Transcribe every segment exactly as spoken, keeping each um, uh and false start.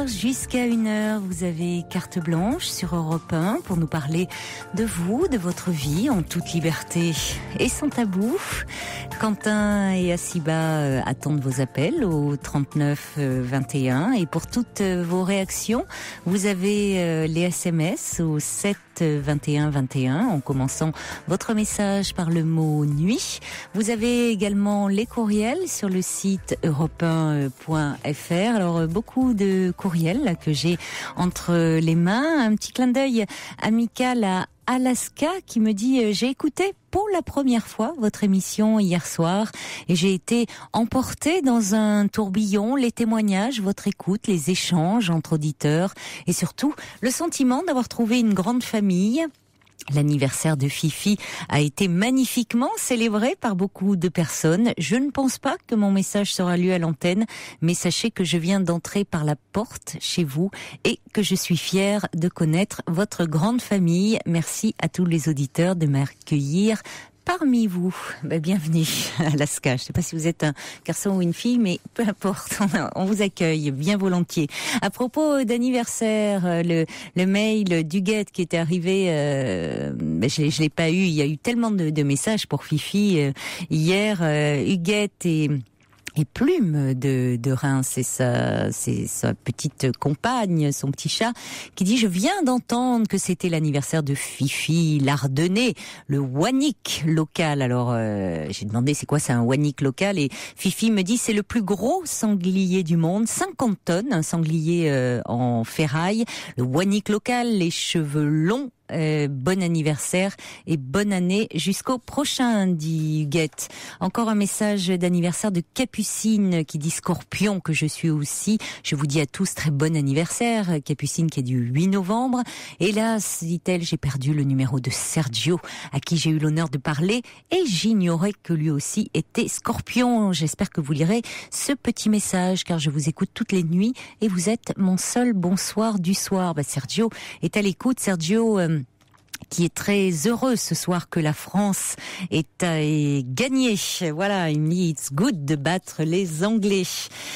soir jusqu'à une heure, vous avez carte blanche sur Europe un pour nous parler de vous, de votre vie en toute liberté et sans tabou. Quentin et Asiba attendent vos appels au trente-neuf vingt et un et pour toutes vos réactions, vous avez les S M S au sept vingt et un vingt et un en commençant votre message par le mot nuit. Vous avez également les courriels sur le site europe un point f r. Alors beaucoup de courriels là, que j'ai entre les mains. Un petit clin d'œil amical à Alaska qui me dit « J'ai écouté pour la première fois votre émission hier soir et j'ai été emportée dans un tourbillon, les témoignages, votre écoute, les échanges entre auditeurs et surtout le sentiment d'avoir trouvé une grande famille ». L'anniversaire de Fifi a été magnifiquement célébré par beaucoup de personnes. Je ne pense pas que mon message sera lu à l'antenne, mais sachez que je viens d'entrer par la porte chez vous et que je suis fière de connaître votre grande famille. Merci à tous les auditeurs de m'accueillir parmi vous. Ben, bienvenue à Alaska. Je ne sais pas si vous êtes un garçon ou une fille, mais peu importe, on vous accueille bien volontiers. À propos d'anniversaire, le, le mail d'Huguette qui était arrivé, euh, ben je ne l'ai pas eu. Il y a eu tellement de, de messages pour Fifi euh, hier. Euh, Huguette et... Et Plume de, de Reims, c'est sa, c'est sa petite compagne, son petit chat, qui dit « Je viens d'entendre que c'était l'anniversaire de Fifi, l'Ardennais, le Wanik local. » Alors, euh, j'ai demandé c'est quoi, c'est un Wanik local, et Fifi me dit « C'est le plus gros sanglier du monde, cinquante tonnes, un sanglier euh, en ferraille. Le Wanik local, les cheveux longs. » Euh, bon anniversaire et bonne année jusqu'au prochain, dit Huguette. Encore un message d'anniversaire de Capucine qui dit Scorpion, que je suis aussi. Je vous dis à tous très bon anniversaire. Capucine qui est du huit novembre. Hélas, dit-elle, j'ai perdu le numéro de Sergio à qui j'ai eu l'honneur de parler et j'ignorais que lui aussi était Scorpion. J'espère que vous lirez ce petit message car je vous écoute toutes les nuits et vous êtes mon seul bonsoir du soir. Bah, Sergio est à l'écoute. Sergio euh, qui est très heureux ce soir que la France est, est gagnée. Voilà, il me dit it's good de battre les Anglais.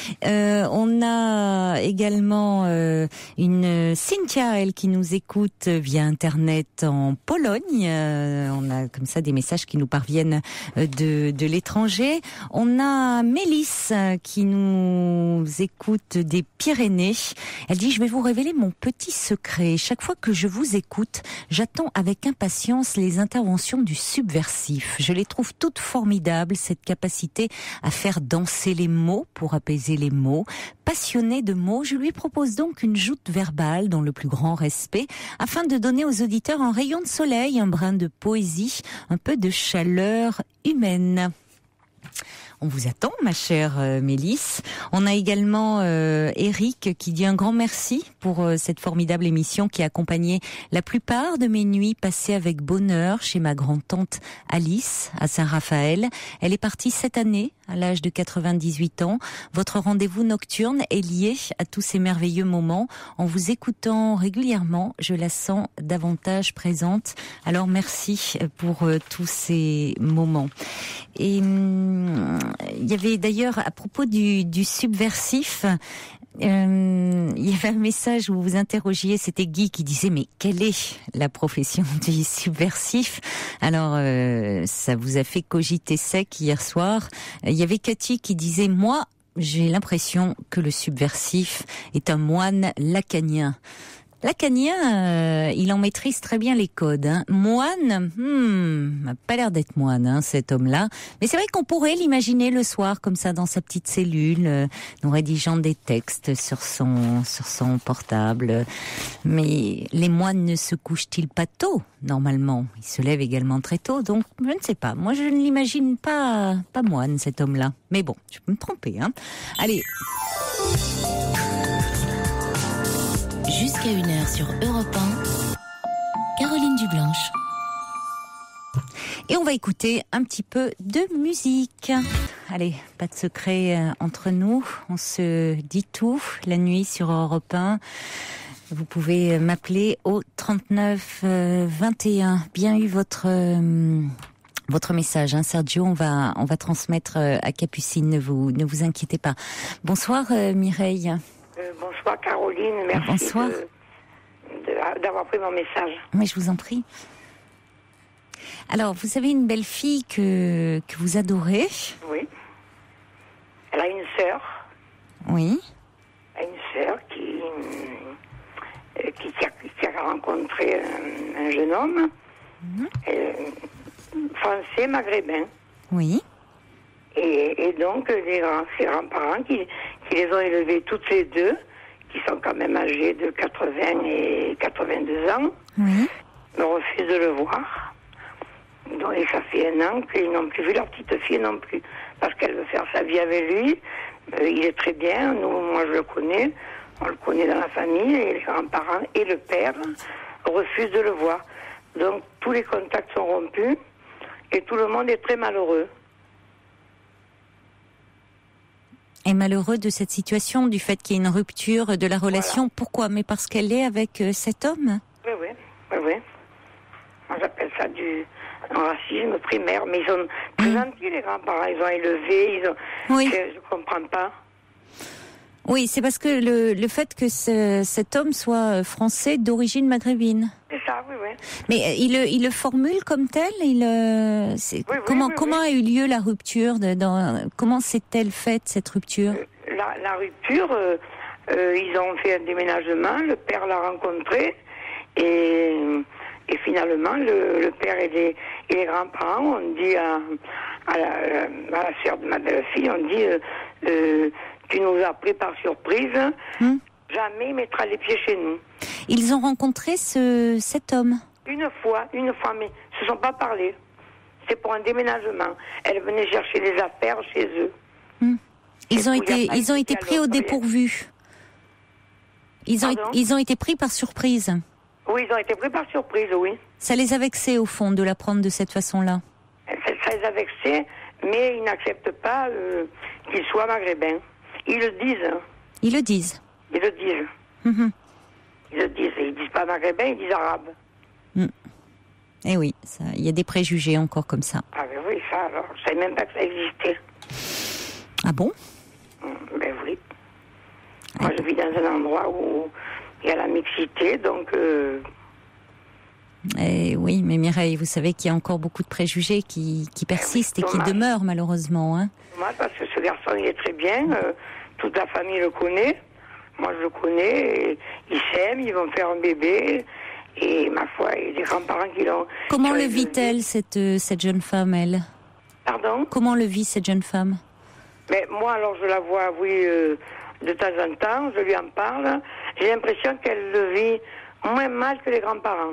Euh, on a également euh, une Cynthia, elle, qui nous écoute via Internet en Pologne. Euh, on a comme ça des messages qui nous parviennent de, de l'étranger. On a Mélisse qui nous écoute des Pyrénées. Elle dit, je vais vous révéler mon petit secret. Chaque fois que je vous écoute, j'attends avec impatience les interventions du subversif. Je les trouve toutes formidables, cette capacité à faire danser les mots pour apaiser les mots. Passionné de mots, je lui propose donc une joute verbale dans le plus grand respect, afin de donner aux auditeurs un rayon de soleil, un brin de poésie, un peu de chaleur humaine. On vous attend, ma chère euh, Mélisse. On a également euh, Eric qui dit un grand merci pour euh, cette formidable émission qui a accompagné la plupart de mes nuits passées avec bonheur chez ma grand-tante Alice à Saint-Raphaël. Elle est partie cette année à l'âge de quatre-vingt-dix-huit ans. Votre rendez-vous nocturne est lié à tous ces merveilleux moments. En vous écoutant régulièrement, je la sens davantage présente. Alors merci pour euh, tous ces moments. Et hum, il y avait d'ailleurs, à propos du, du subversif, euh, il y avait un message où vous vous interrogiez, c'était Guy qui disait, mais quelle est la profession du subversif? Alors, euh, ça vous a fait cogiter sec hier soir. Il y avait Cathy qui disait, moi, j'ai l'impression que le subversif est un moine lacanien. Lacanien, euh, il en maîtrise très bien les codes. Hein. Moine, hmm, n'a pas l'air d'être moine, hein, cet homme-là. Mais c'est vrai qu'on pourrait l'imaginer le soir, comme ça, dans sa petite cellule, euh, nous rédigeant des textes sur son sur son portable. Mais les moines ne se couchent-ils pas tôt, normalement? Ils se lèvent également très tôt, donc je ne sais pas. Moi, je ne l'imagine pas pas moine, cet homme-là. Mais bon, je peux me tromper. Hein. Allez. Jusqu'à une heure sur Europe un, Caroline Dublanche. Et on va écouter un petit peu de musique. Allez, pas de secret entre nous. On se dit tout la nuit sur Europe un. Vous pouvez m'appeler au trente-neuf vingt et un. Bien eu votre... Euh, Votre message, hein, Sergio, on va on va transmettre à Capucine. Ne vous ne vous inquiétez pas. Bonsoir euh, Mireille. Euh, bonsoir Caroline, merci Bonsoir. de- de- d'avoir pris mon message. Mais je vous en prie. Alors, vous avez une belle fille que, que vous adorez. Oui. Elle a une sœur, Oui. elle a une sœur qui, euh, qui, qui a, qui a rencontré un, un jeune homme, euh, français, maghrébin. Oui. Et, et donc, les grands, ses grands-parents qui, qui les ont élevés toutes les deux, qui sont quand même âgés de quatre-vingts et quatre-vingt-deux ans, Oui. refusent de le voir. Donc, et ça fait un an qu'ils n'ont plus vu leur petite fille non plus. Parce qu'elle veut faire sa vie avec lui. Euh, il est très bien. Nous, moi, je le connais. On le connaît dans la famille. Et les grands-parents et le père refusent de le voir. Donc, tous les contacts sont rompus. Et tout le monde est très malheureux. Et malheureux de cette situation, du fait qu'il y ait une rupture de la relation. Voilà. Pourquoi? Mais parce qu'elle est avec euh, cet homme? Oui, oui, oui, oui. Moi, j'appelle ça du un racisme primaire. Mais ils sont très gentils, les grands-parents. Ils ont élevé, ils ont... Oui. Je ne comprends pas. Oui, c'est parce que le, le fait que ce- cet homme soit français d'origine maghrébine. C'est ça, oui, oui. Mais euh, il, le- il le formule comme tel. Il, euh, c'est- Oui, oui, comment oui, comment oui. a eu lieu la rupture de, dans, comment s'est-elle faite cette rupture? La, la rupture, euh, euh, ils ont fait un déménagement, le père l'a rencontré, et, et finalement, le, le père et les, et les grands-parents ont dit à, à, la, à la sœur de ma belle-fille, on dit, euh, euh, tu nous as pris par surprise, Hmm. jamais il mettra les pieds chez nous. Ils ont rencontré ce, cet homme. Une fois, une fois, mais ils ne se sont pas parlé. C'est pour un déménagement. Elle venait chercher des affaires chez eux. Ils ont Et puis, il y été, a pas ils ont de été pris au dialogue, dépourvu. Ils ont, Pardon ils ont été pris par surprise. Oui, ils ont été pris par surprise, oui. Ça les a vexés au fond de l'apprendre de cette façon-là. Ça, ça les a vexés, mais ils n'acceptent pas euh, qu'ils soient maghrébins. Ils le disent, hein. Ils le disent. Ils le disent. Mhm. Ils le disent. Ils disent pas maghrébins, ils disent arabes. Eh oui, ça- il y a des préjugés encore comme ça. Ah ben oui, ça alors, je savais même pas que ça existait. Ah bon? Hum, Ben oui. Moi, je vis dans un endroit où il y a la mixité, donc... euh, Eh oui, mais Mireille, vous savez qu'il y a encore beaucoup de préjugés qui, qui persistent et qui dommage. demeurent malheureusement. Hein. Moi, parce que ce garçon, il est très bien. euh, toute la famille le connaît. Moi, je le connais. et ils s'aiment, ils vont faire un bébé. Et ma foi, il y a des grands-parents qui l'ont... Comment qui le l'ont vit-elle, cette, euh, cette jeune femme, elle? Pardon? Comment le vit cette jeune femme? Mais moi, alors, je la vois, oui, euh, de temps en temps. Je lui en parle. J'ai l'impression qu'elle le vit moins mal que les grands-parents.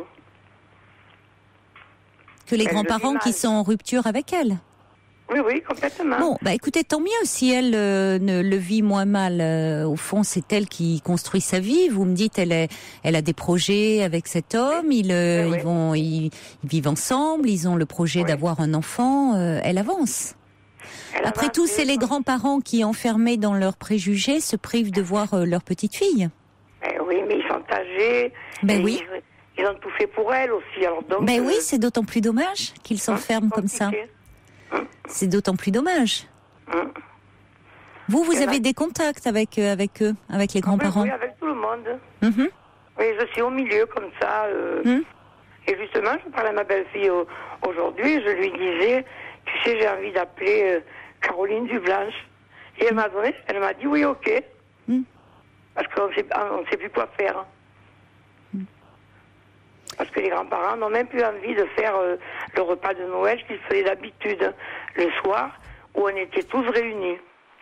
Que les Elle le grands-parents vit qui mal. sont en rupture avec elle? Oui, oui, complètement. Bon, bah écoutez, tant mieux si elle euh, ne le vit moins mal. Euh, au fond, c'est elle qui construit sa vie. Vous me dites, elle est, elle a des projets avec cet homme. Ils, euh, Oui, oui. ils vont, ils, ils vivent ensemble. Ils ont le projet Oui. d'avoir un enfant. euh, elle avance. Elle Après a tout, raté, c'est les quoi. grands-parents qui, enfermés dans leurs préjugés, se privent de voir euh, leur petite fille. Eh oui, mais ils sont âgés. Ben et oui. Ils, ils ont tout fait pour elle aussi. Alors donc, Ben euh, oui, c'est d'autant plus dommage qu'ils s'enferment comme ça. compliqué. C'est d'autant plus dommage. Hum. Vous, vous Et avez là- des contacts avec euh, avec eux, avec les grands-parents. Oui, oui, avec tout le monde. Mhm. Oui, je suis au milieu comme ça. euh, Hmm. Et justement, je parlais à ma belle-fille au- aujourd'hui. Je lui disais, tu sais, j'ai envie d'appeler euh, Caroline Dublanche. Et elle m'a donné, elle m'a dit oui, ok. Hmm. Parce qu'on sait, on ne sait plus quoi faire. Parce que les grands-parents n'ont même plus envie de faire euh, le repas de Noël qu'ils faisaient d'habitude le soir, où on était tous réunis.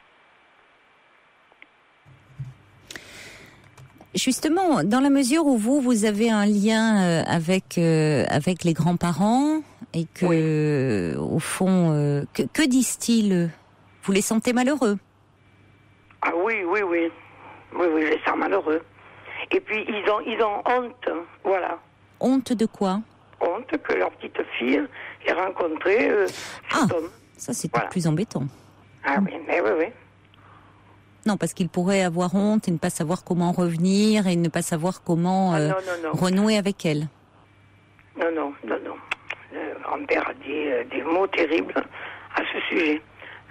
Justement, dans la mesure où vous, vous avez un lien euh, avec euh, avec les grands-parents et que, euh, au fond, euh, que, que disent-ils eux? Vous les sentez malheureux? Ah oui, oui, oui. Oui, oui, je les sens malheureux. Et puis, ils ont, ils ont honte, voilà. Honte de quoi? Honte que leur petite fille ait rencontré euh, cet Ah. homme. Ça, c'est Voilà. plus embêtant. Ah oui, mais oui, oui. Non, parce qu'ils pourraient avoir honte et ne pas savoir comment revenir et ne pas savoir comment Ah, euh, non, non, non. renouer avec elle. Non, non, non, non. Le grand-père a dit euh, des mots terribles à ce sujet.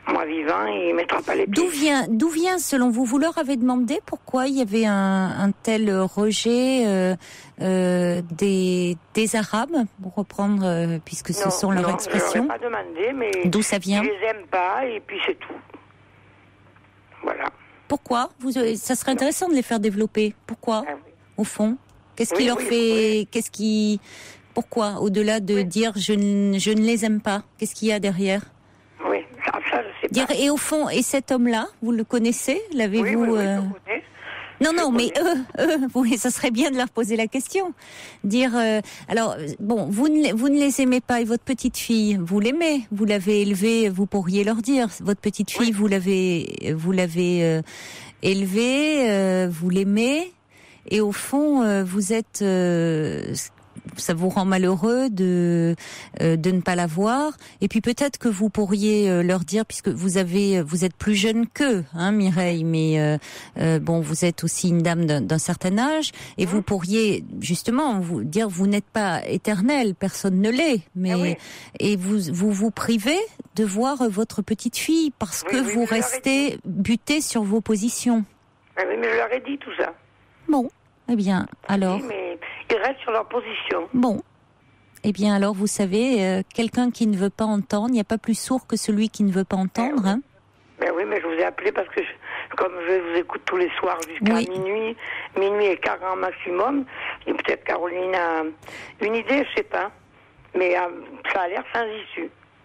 Moi vivant, il ne mettra pas les pieds. D'où vient, d'où vient, selon vous, vous leur avez demandé pourquoi il y avait un, un tel rejet euh, euh, des, des Arabes, pour reprendre, euh, puisque ce non, sont leurs non, expressions. Je leur ai pas demandé, mais d'où ça vient? Ils les aiment pas et puis c'est tout. Voilà. Pourquoi? Vous, ça serait intéressant de les faire développer. Pourquoi? Ah, oui. Au fond, qu'est-ce qui Oui, leur oui, fait, oui. qu'est-ce qui, pourquoi, au-delà de Oui. dire je ne, je ne les aime pas, qu'est-ce qu'il y a derrière? Oui, ça, ça je sais Dire, pas. et au fond, et cet homme-là, vous le connaissez? L'avez-vous Oui, oui, oui, euh, je le connais. Non, Je non, le mais connais. eux, eux, oui, ça serait bien de leur poser la question. Dire, euh, alors, bon, vous ne, les- vous ne les aimez pas, et votre petite fille, vous l'aimez, vous l'avez élevée, vous pourriez leur dire, votre petite fille, Oui. vous l'avez, vous l'avez euh, élevée, euh, vous l'aimez, et au fond, euh, vous êtes, euh, ça vous rend malheureux de euh, de ne pas la voir. Et puis peut-être que vous pourriez euh, leur dire, puisque vous avez, vous êtes plus jeune qu'eux, hein, Mireille, mais euh, euh, bon, vous êtes aussi une dame d'un, d'un certain âge, et vous pourriez justement vous dire, vous n'êtes pas éternelle, personne ne l'est, mais Ah oui. et vous vous vous privez de voir votre petite fille parce Oui, que oui, vous je leur ai restez buté sur vos positions. Ah oui, mais je leur ai dit tout ça. Bon, eh bien, alors. Oui, mais ils restent sur leur position. Bon. Eh bien, alors, vous savez, euh, quelqu'un qui ne veut pas entendre, il n'y a pas plus sourd que celui qui ne veut pas entendre. Hein. Ben oui, mais je vous ai appelé parce que, je- comme je vous écoute tous les soirs jusqu'à Oui. minuit, minuit et quart grand maximum, et peut-être Caroline a une idée, je sais pas. Mais euh, ça a l'air sans issue.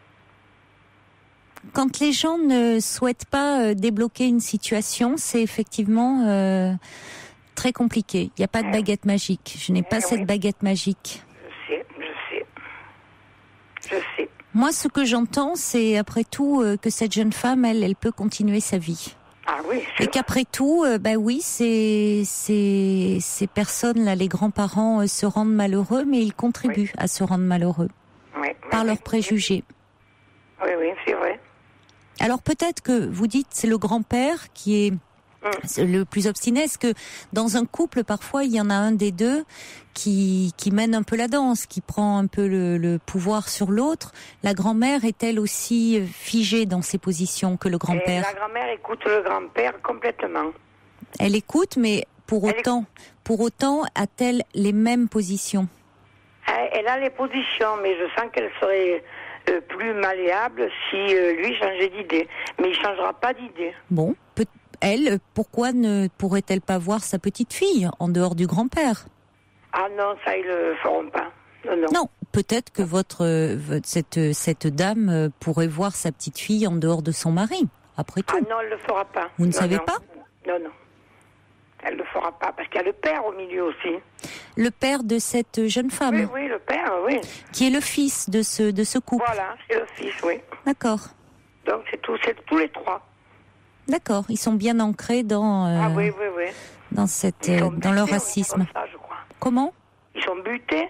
Quand les gens ne souhaitent pas euh, débloquer une situation, c'est effectivement euh, très compliqué. Il n'y a pas de baguette magique. Je n'ai pas Eh cette oui. baguette magique. Je sais, je sais. Je sais. Moi, ce que j'entends, c'est après tout euh, que cette jeune femme, elle, elle peut continuer sa vie. Ah oui, Et c'est qu'après tout, euh, bah oui, ces, ces, ces personnes-là, les grands-parents, euh, se rendent malheureux, mais ils contribuent à se rendre malheureux oui, par oui, leurs oui. préjugés. Oui, oui, c'est vrai. Alors peut-être que vous dites c'est le grand-père qui est le plus obstiné. Est-ce que dans un couple, parfois, il y en a un des deux qui, qui mène un peu la danse, qui prend un peu le, le pouvoir sur l'autre? La grand-mère est-elle aussi figée dans ses positions que le Et grand-père? la grand-mère écoute le grand-père complètement. Elle écoute, mais pour Elle autant, pour autant, a-t-elle les mêmes positions? Elle, elle a les positions, mais je sens qu'elle serait euh, plus malléable si euh, lui changeait d'idée. Mais il ne changera pas d'idée. Bon, peut- elle, pourquoi ne pourrait-elle pas voir sa petite fille en dehors du grand-père? Ah non, ça, ils le feront pas. Non, non. Non, peut-être que votre, euh, votre- cette, cette dame euh, pourrait voir sa petite fille en dehors de son mari, après tout. Ah non, elle ne le fera pas. Vous ne Non, savez non. pas? Non, non. Elle ne le fera pas, parce qu'il y a le père au milieu aussi. Le père de cette jeune femme, Oui, oui, le père, oui. qui est le fils de ce, de ce couple. Voilà, c'est le fils, oui. D'accord, Donc c'est tout, c'est tous les trois. d'accord. Ils sont bien ancrés dans, euh, Ah oui, oui, oui. dans, cette, Ils euh, sont dans leur butés, oui, racisme. comme ça, je crois. Comment? Ils sont butés.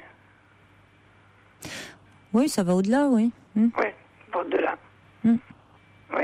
Oui, ça va au-delà, oui. Hmm. Oui, au-delà. Mm. Oui.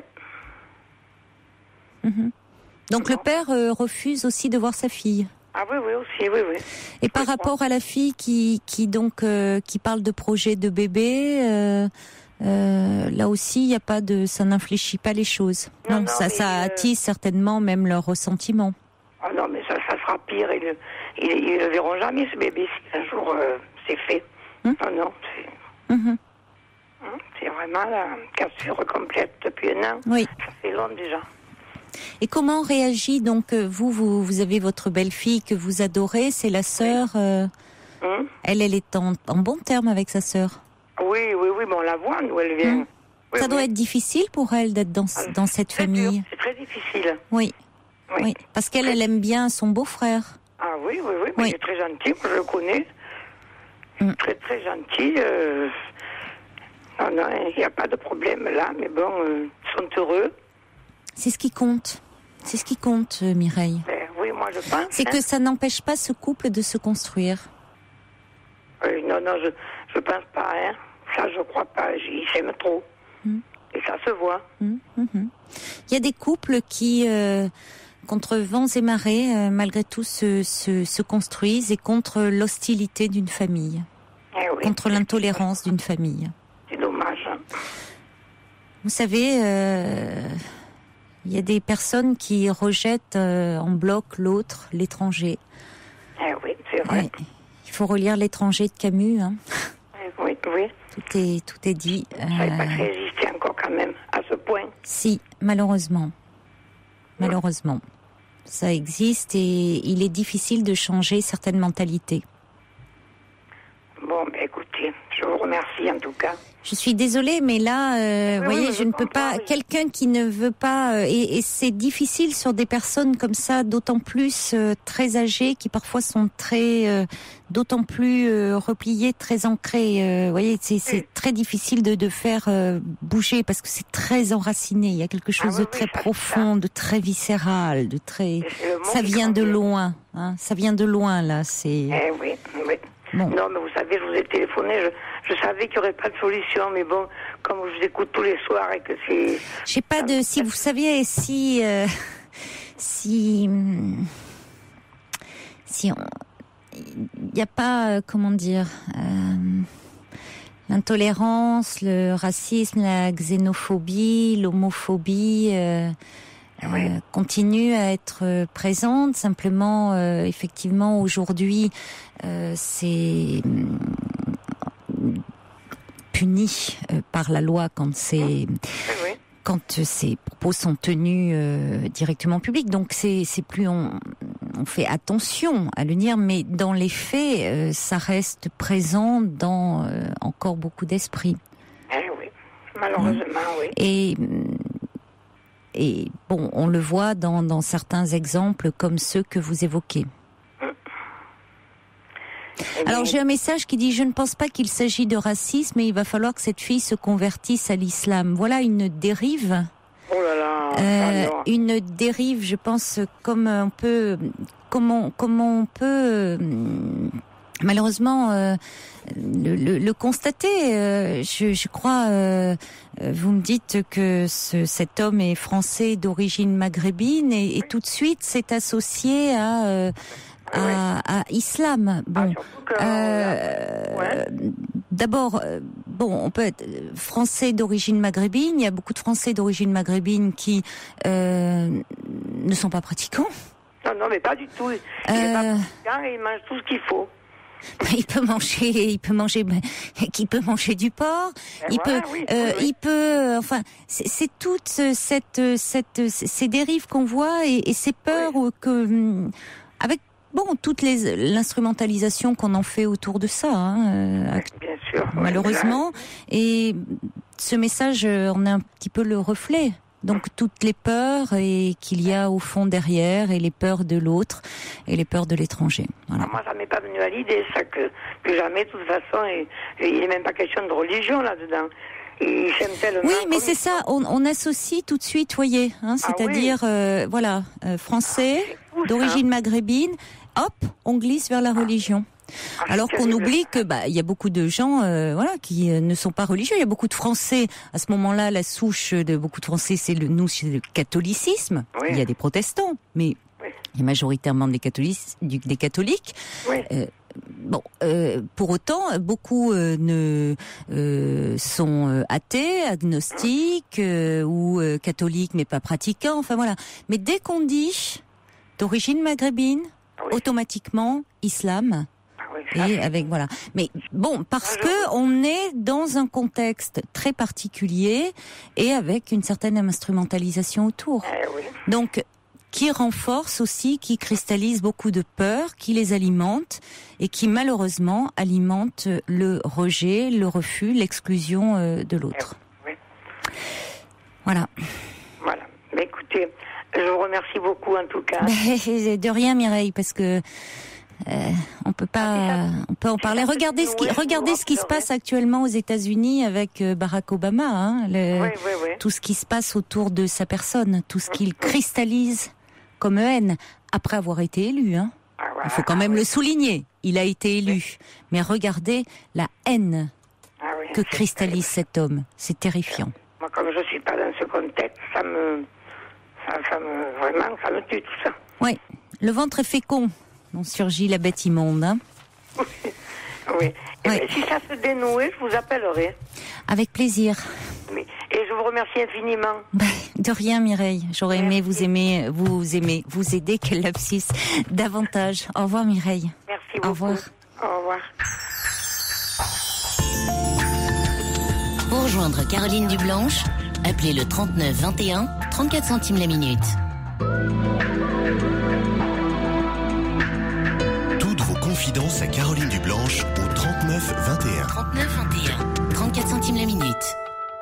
Donc le père euh, refuse aussi de voir sa fille. Ah oui, oui, aussi, oui, oui. Et par Oui, rapport à la fille qui, qui donc euh, qui parle de projet de bébé, euh, euh, là aussi il y a pas de, ça n'infléchit pas les choses. Non, Non, non, ça, mais, ça euh, attise certainement même leur ressentiment. Ah non, mais ça, ça sera pire. Ils ne ils, ils le verront jamais, ce bébé, si un jour euh, c'est fait. Hum. Non, non, c'est, Mhm. hein, c'est vraiment la cassure complète depuis un an. Oui. Ça fait long déjà. Et comment réagit donc euh, vous, vous, vous avez votre belle-fille que vous adorez, c'est la sœur. euh, Hum. elle, elle est en, en bon terme avec sa sœur. Oui, oui, oui, mais on la voit, d'où elle vient. Hum. Oui, Ça doit oui. être difficile pour elle d'être dans, Ah, dans cette c'est famille. dur, c'est très difficile. Oui, Oui. oui, parce qu'elle, elle aime bien son beau-frère. Ah oui, oui, oui, mais Oui. il est très gentil, moi je le connais. Mm. Très, très gentil. euh, Non, non, il n'y a pas de problème là, mais bon, euh, ils sont heureux. C'est ce qui compte. C'est ce qui compte, euh, Mireille. Ben, oui, moi je pense. C'est hein. que ça n'empêche pas ce couple de se construire. Oui, non, non, je je pense pas, hein. Ça, je crois pas. Ils s'aiment trop. Mm. Et ça se voit. Hum, hum, hum. Il y a des couples qui, euh, contre vents et marées, euh, malgré tout, se, se, se construisent et contre l'hostilité d'une famille, Eh oui, contre l'intolérance d'une famille. c'est dommage. hein. Vous savez, euh, il y a des personnes qui rejettent euh, en bloc l'autre, l'étranger. Eh oui, c'est vrai. Ouais. Il faut relire L'étranger de Camus. Hein. Oui, oui. Tout est, tout est dit. Je ne savais pas que ça existait encore quand même, à ce point. Si, malheureusement. Malheureusement. Ça existe et il est difficile de changer certaines mentalités. Bon, ben écoutez, je vous remercie en tout cas. Je suis désolée, mais là, euh, oui, voyez, oui, je, je ne peux comprends, pas. oui. Quelqu'un qui ne veut pas, euh, et, et c'est difficile sur des personnes comme ça, d'autant plus euh, très âgées, qui parfois sont très, euh, d'autant plus euh, repliées, très ancrées. Euh, vous voyez, c'est, c'est Oui. très difficile de, de faire euh, bouger parce que c'est très enraciné. Il y a quelque chose Ah oui, de très oui, ça, profond, de très viscéral, de très. Et c'est le monde Ça qui vient de convient. loin, hein. Ça vient de loin là. C'est. Eh oui, oui. Bon. Non, mais vous savez, je vous ai téléphoné, je, je savais qu'il n'y aurait pas de solution, mais bon, comme je vous écoute tous les soirs et que c'est... Je sais pas de si vous saviez si euh, si si il n'y a pas euh, comment dire euh, l'intolérance, le racisme, la xénophobie, l'homophobie euh, Oui. euh, continue à être présente. Simplement, euh, effectivement, aujourd'hui, euh, c'est puni euh, par la loi quand c'est Oui, oui. quand ces propos sont tenus euh, directement en public. Donc c'est c'est plus on, on fait attention à le dire, mais dans les faits, euh, ça reste présent dans euh, encore beaucoup d'esprits. Eh oui, malheureusement, oui. Et et bon, on le voit dans dans certains exemples comme ceux que vous évoquez. Eh Alors bien, j'ai un message qui dit: je ne pense pas qu'il s'agit de racisme, mais il va falloir que cette fille se convertisse à l'islam. Voilà une dérive. Oh là là, Euh, alors. une dérive, je pense, comme on peut, comment, comment on peut, euh, malheureusement, euh, le, le, le constater. Euh, je, je crois, euh, vous me dites que ce, cet homme est français d'origine maghrébine et, et tout de suite c'est associé à, euh, à, à islam. Bon. Ah, surtout que, Euh, ouais. D'abord, euh, bon, on peut être français d'origine maghrébine. Il y a beaucoup de Français d'origine maghrébine qui euh, ne sont pas pratiquants. Non, non, mais pas du tout. Il Euh, est pas pratiquant et il mange tout ce qu'il faut. Il peut manger, il peut manger, il peut manger du porc. Et Il voilà, peut, oui, euh, oui, oui. il peut, enfin, c'est, c'est toute cette, cette, ces dérives qu'on voit et, et ces peurs Oui. que, avec bon, toute les, l'instrumentalisation qu'on en fait autour de ça, hein, euh, Bien sûr. oui, malheureusement. Et ce message en est un petit peu le reflet. Donc toutes les peurs et qu'il y a au fond derrière, et les peurs de l'autre et les peurs de l'étranger. Voilà. Ah, moi, ça m'est pas venu à l'idée, ça, que, que jamais, de toute façon, et, et il n'est même pas question de religion là-dedans. Il s'aime tellement. Oui, mais comme c'est il ça, on, on associe tout de suite, voyez, hein, Ah c'est-à-dire, euh, voilà, euh, français, c'est fou, ça. d'origine maghrébine, hop, on glisse vers la religion. Ah, c'est Alors qu'on terrible. oublie que bah il y a beaucoup de gens euh, voilà qui euh, ne sont pas religieux. Il y a beaucoup de Français à ce moment-là. La souche de beaucoup de Français, c'est le nous, c'est le catholicisme. Oui. Il y a des protestants, mais Oui. il y a majoritairement des catholiques. Du, des catholiques. Oui. Euh, Bon, euh, pour autant, beaucoup euh, ne euh, sont euh, athées, agnostiques euh, ou euh, catholiques mais pas pratiquants. Enfin voilà. Mais dès qu'on dit d'origine maghrébine, Oui. automatiquement islam. Ah oui, ça, Et c'est- avec voilà. Mais bon, parce Ah, je- que on est dans un contexte très particulier et avec une certaine instrumentalisation autour. Eh oui. Donc, qui renforce aussi, qui cristallise beaucoup de peurs, qui les alimente et qui malheureusement alimente le rejet, le refus, l'exclusion euh, de l'autre. Oui. Voilà. Voilà. Mais écoutez, je vous remercie beaucoup en tout cas. Mais de rien, Mireille, parce que euh, on peut pas, on peut en parler. Regardez ce qui, regardez ce qui se passe actuellement aux États-Unis avec euh, Barack Obama, hein, le, Oui, oui, oui. tout ce qui se passe autour de sa personne, tout ce qu'il cristallise comme haine après avoir été élu. Hein. Ah, voilà. Il faut quand même le souligner. Il a été élu, mais regardez la haine Ah oui, que c'est cristallise cet homme. C'est terrifiant. Moi, comme je suis pas dans ce contexte, ça me, ça, ça me, vraiment, ça me tue tout ça. Oui, le ventre est fécond. On surgit la bête immonde. Hein. Oui. Et Oui. bien, si ça se dénouait, je vous appellerai. Avec plaisir. Mais, et je vous remercie infiniment. Bah, de rien, Mireille. J'aurais Merci. aimé vous aimer, vous aimer, vous aider, quel lapsus, davantage. Au revoir, Mireille. Merci beaucoup. Au revoir. Au revoir. Pour rejoindre Caroline Dublanche, appelez le trente-neuf vingt et un, trente-quatre centimes la minute. Toutes vos confidences à Caroline Dublanche au trente-neuf vingt et un. trente-neuf vingt et un, trente-quatre centimes la minute.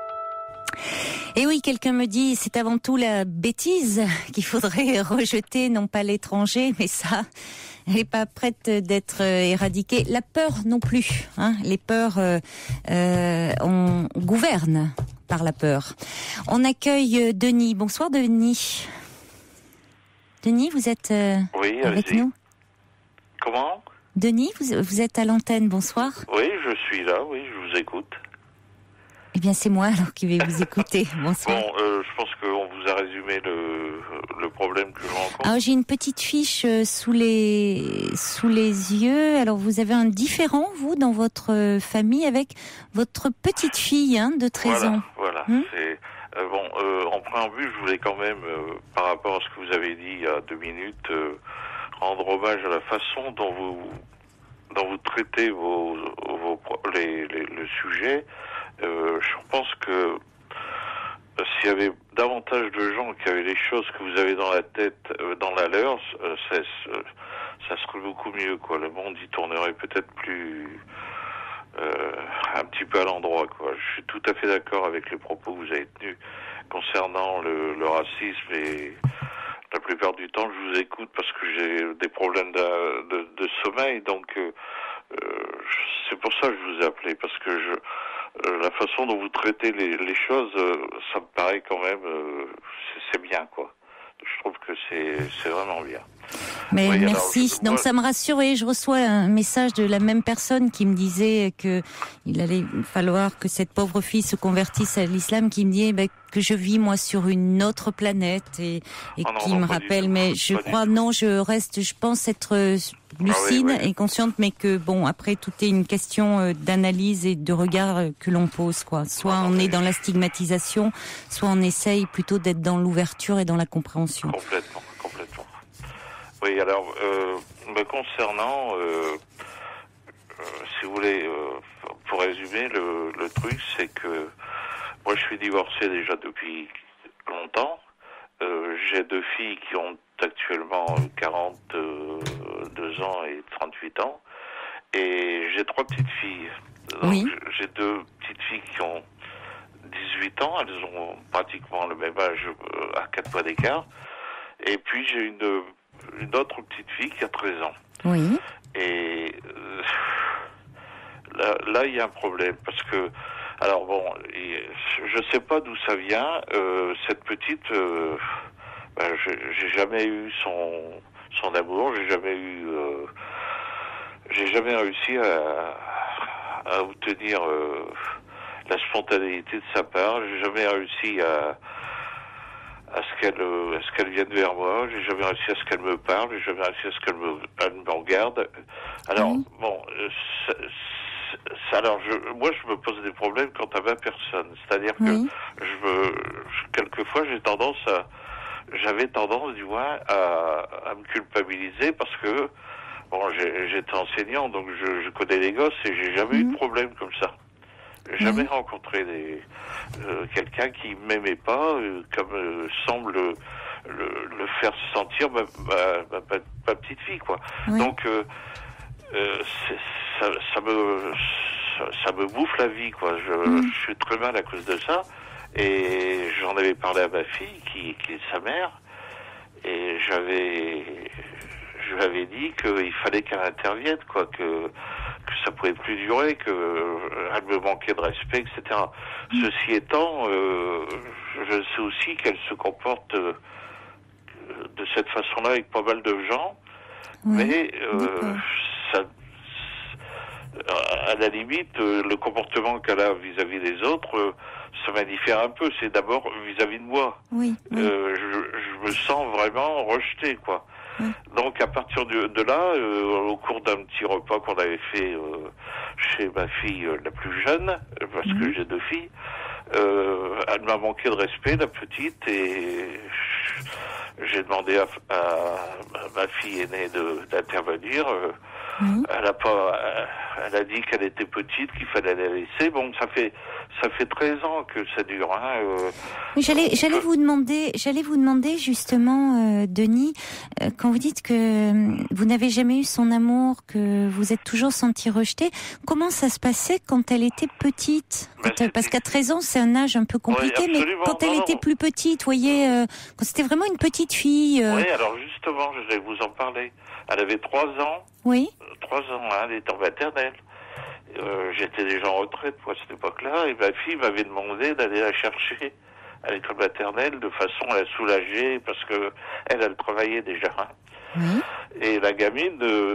Et oui, quelqu'un me dit, c'est avant tout la bêtise qu'il faudrait rejeter, non pas l'étranger, mais ça, elle n'est pas prête d'être éradiquée. La peur non plus, hein. Les peurs, euh, euh, on gouverne par la peur. On accueille Denis. Bonsoir Denis. Denis, vous êtes euh, Oui, avec allez-y. nous? Comment? Denis, vous, vous êtes à l'antenne, bonsoir. Oui, je suis là, oui, je vous écoute. Eh bien, c'est moi alors qui vais vous écouter. Bonsoir. Bon, euh, je pense qu'on vous a résumé le, le problème que je rencontre. Alors, j'ai une petite fiche euh, sous les sous les yeux. Alors, vous avez un différend, vous, dans votre euh, famille avec votre petite fille hein, de treize voilà, ans. Voilà, Hmm c'est... Euh, bon, euh, en préambule, je voulais quand même, euh, par rapport à ce que vous avez dit il y a deux minutes, euh, rendre hommage à la façon dont vous dont vous traitez vos, vos les, les, le sujet. Euh, je pense que euh, s'il y avait davantage de gens qui avaient les choses que vous avez dans la tête, euh, dans la leur, euh, ça, ça serait beaucoup mieux, quoi. Le monde y tournerait peut-être plus euh, un petit peu à l'endroit, quoi. Je suis tout à fait d'accord avec les propos que vous avez tenus concernant le, le racisme et la plupart du temps, je vous écoute parce que j'ai des problèmes de, de, de sommeil, donc euh, euh, c'est pour ça que je vous ai appelé, parce que je Euh, la façon dont vous traitez les, les choses, euh, ça me paraît quand même, euh, c'est, c'est bien, quoi. Je trouve que c'est, c'est vraiment bien. Mais oui, merci. Alors, je, Donc moi, ça me rassure. Et je reçois un message de la même personne qui me disait que il allait falloir que cette pauvre fille se convertisse à l'islam, qui me dit bah, que je vis moi sur une autre planète et, et oh non, qui non, me pas rappelle. du tout. Mais je Pas crois du tout. non, je reste. Je pense être lucide Ah oui, oui. et consciente, mais que bon après tout est une question d'analyse et de regard que l'on pose, quoi. Soit Ah non, on mais... est dans la stigmatisation, soit on essaye plutôt d'être dans l'ouverture et dans la compréhension. Complètement, complètement. Oui, alors, euh, me concernant, euh, euh, si vous voulez, euh, pour résumer, le, le truc, c'est que moi, je suis divorcé déjà depuis longtemps. Euh, j'ai deux filles qui ont actuellement quarante-deux ans et trente-huit ans. Et j'ai trois petites filles. Donc, Oui. j'ai deux petites filles qui ont dix-huit ans. Elles ont pratiquement le même âge, euh, à quatre mois d'écart. Et puis, j'ai une, une autre petite fille qui a treize ans. Oui. Et euh, là, là, il y a un problème. Parce que, alors bon, je ne sais pas d'où ça vient. Euh, cette petite, euh, ben, j'ai jamais eu son, son amour. J'ai jamais eu... Euh, j'ai jamais réussi à, à obtenir euh, la spontanéité de sa part. J'ai jamais réussi à... à ce qu'elle à ce qu'elle vienne vers moi, j'ai jamais réussi à ce qu'elle me parle, j'ai jamais réussi à ce qu'elle me, elle me regarde. Alors, mmh. bon, ça, ça, alors je, moi je me pose des problèmes quant à ma personne. C'est-à-dire que mmh. je me, je, quelquefois j'ai tendance à, j'avais tendance du moins à, à me culpabiliser parce que, bon, j'ai, j'étais enseignant, donc je, je connais les gosses et j'ai jamais mmh. eu de problème comme ça. J'ai jamais mmh. rencontré des, euh, quelqu'un qui m'aimait pas, euh, comme euh, semble le, le, le faire sentir ma, ma, ma, ma, ma petite fille, quoi. Oui. Donc, euh, euh, ça, ça me, ça, ça me bouffe la vie, quoi. Je, mmh. je suis très mal à cause de ça. Et j'en avais parlé à ma fille, qui, qui est sa mère, et j'avais, je lui avais dit qu'il fallait qu'elle intervienne, quoi, que, que ça pouvait plus durer, que euh, elle me manquait de respect, et cetera. Mmh. Ceci étant, euh, je sais aussi qu'elle se comporte euh, de cette façon-là avec pas mal de gens, oui. mais euh, ça, à la limite, euh, le comportement qu'elle a vis-à-vis des autres, euh, ça m'indiffère un peu. C'est d'abord vis-à-vis de moi. Oui, oui. Euh, je, je me sens vraiment rejeté, quoi. Oui. Donc à partir de, de là, euh, au cours d'un petit repas qu'on avait fait euh, chez ma fille euh, la plus jeune, parce mmh. que j'ai deux filles, Euh, elle m'a manqué de respect, la petite, et j'ai demandé à, à, à ma fille aînée de, d'intervenir. Euh, mmh. Elle a pas, elle a dit qu'elle était petite, qu'il fallait la laisser. Bon, ça fait, ça fait treize ans que ça dure. Hein, euh, oui, j'allais, j'allais euh, vous demander, j'allais vous demander justement, euh, Denis, euh, quand vous dites que euh, vous n'avez jamais eu son amour, que vous êtes toujours senti rejeté, comment ça se passait quand elle était petite? Quand, ben, parce qu'à treize ans, c'est un âge un peu compliqué, oui, mais quand elle non, était non. plus petite, vous voyez, euh, quand c'était vraiment une petite fille. Euh... Oui, alors justement, je vais vous en parler. Elle avait trois ans. Oui. Trois ans, hein, elle était en maternelle. Euh, j'étais déjà en retraite, moi, à cette époque-là, et ma fille m'avait demandé d'aller la chercher à l'école maternelle de façon à la soulager, parce que elle, elle travaillait déjà. Hein. Oui. Et la gamine, euh,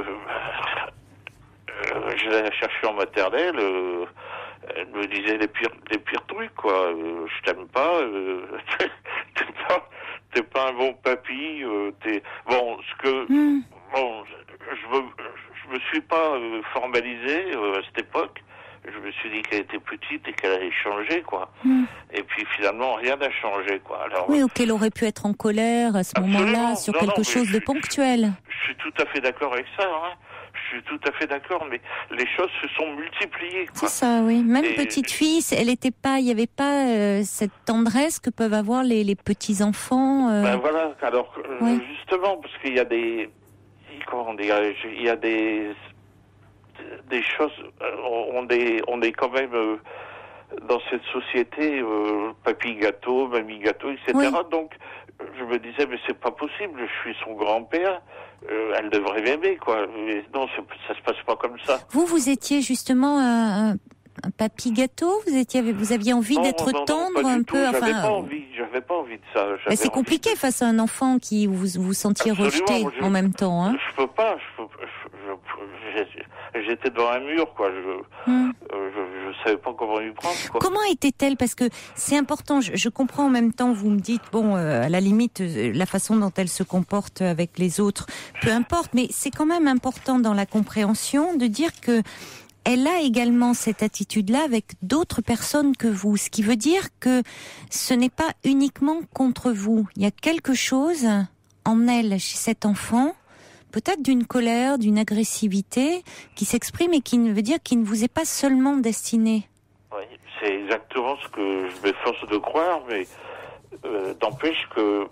euh, je l'ai cherchée en maternelle, euh, elle me disait les pires, les pires trucs, quoi. Euh, je t'aime pas, euh, t'es pas, t'es pas un bon papy, euh, t'es... Bon, ce que... Mm. Bon, je me, je me suis pas euh, formalisé euh, à cette époque. Je me suis dit qu'elle était petite et qu'elle allait changer, quoi. Mm. Et puis finalement, rien n'a changé, quoi. Alors, oui, ou qu'elle aurait pu être en colère à ce moment-là sur non, quelque non, chose de ponctuel. Je, je suis tout à fait d'accord avec ça, hein. Je suis tout à fait d'accord, mais les choses se sont multipliées, quoi. C'est ça, oui. Même et... petite fille, elle était pas, il y avait pas euh, cette tendresse que peuvent avoir les, les petits enfants. Euh... Ben voilà. Alors euh, oui. justement, parce qu'il y a des, comment dire, il y a des des choses. On est, on est quand même euh, dans cette société, euh, papy gâteau, mamie gâteau, et cetera. Oui. Donc je me disais, mais c'est pas possible. Je suis son grand-père. Euh, elle devrait m'aimer, quoi. Mais non, ça se passe pas comme ça. Vous, vous étiez justement un, un papy gâteau. Vous étiez, vous aviez envie non, d'être non, tendre non, un peu. peu. J'avais enfin, pas envie. J'avais pas envie de ça. Mais c'est compliqué de... face à un enfant qui vous vous sentiez Absolument, rejeté je, en même temps. Hein. Je peux pas. Je peux, je, je, j'étais devant un mur, quoi. Je, hum. euh, je, je savais pas comment lui prendre, quoi. Comment était-elle? Parce que c'est important. Je, je comprends en même temps. Vous me dites, bon, euh, à la limite, euh, la façon dont elle se comporte avec les autres, peu importe. Mais c'est quand même important dans la compréhension de dire que elle a également cette attitude-là avec d'autres personnes que vous. Ce qui veut dire que ce n'est pas uniquement contre vous. Il y a quelque chose en elle, chez cet enfant, peut-être d'une colère, d'une agressivité qui s'exprime et qui ne veut dire qu'il ne vous est pas seulement destiné. Oui, c'est exactement ce que je m'efforce de croire, mais euh, n'empêche que...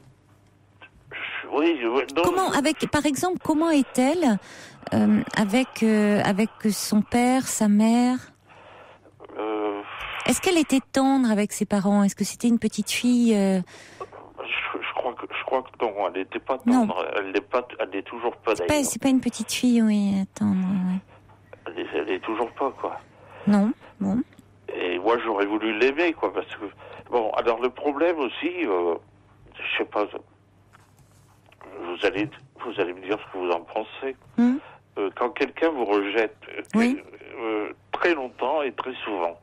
Oui, non, comment, avec, par exemple, comment est-elle euh, avec euh, avec son père, sa mère? euh... Est-ce qu'elle était tendre avec ses parents? Est-ce que c'était une petite fille euh... je, je crois que je crois que non, elle n'était pas tendre. Non. Elle n'est pas, elle n'est toujours pas. C'est pas, c'est pas une petite fille, oui, tendre. Ouais. Elle est, elle est toujours pas, quoi. Non, bon. Et moi, j'aurais voulu l'aimer, quoi, parce que bon. Alors le problème aussi, euh, je sais pas. Vous allez, vous allez me dire ce que vous en pensez. Mmh. Euh, quand quelqu'un vous rejette euh, oui. euh, très longtemps et très souvent,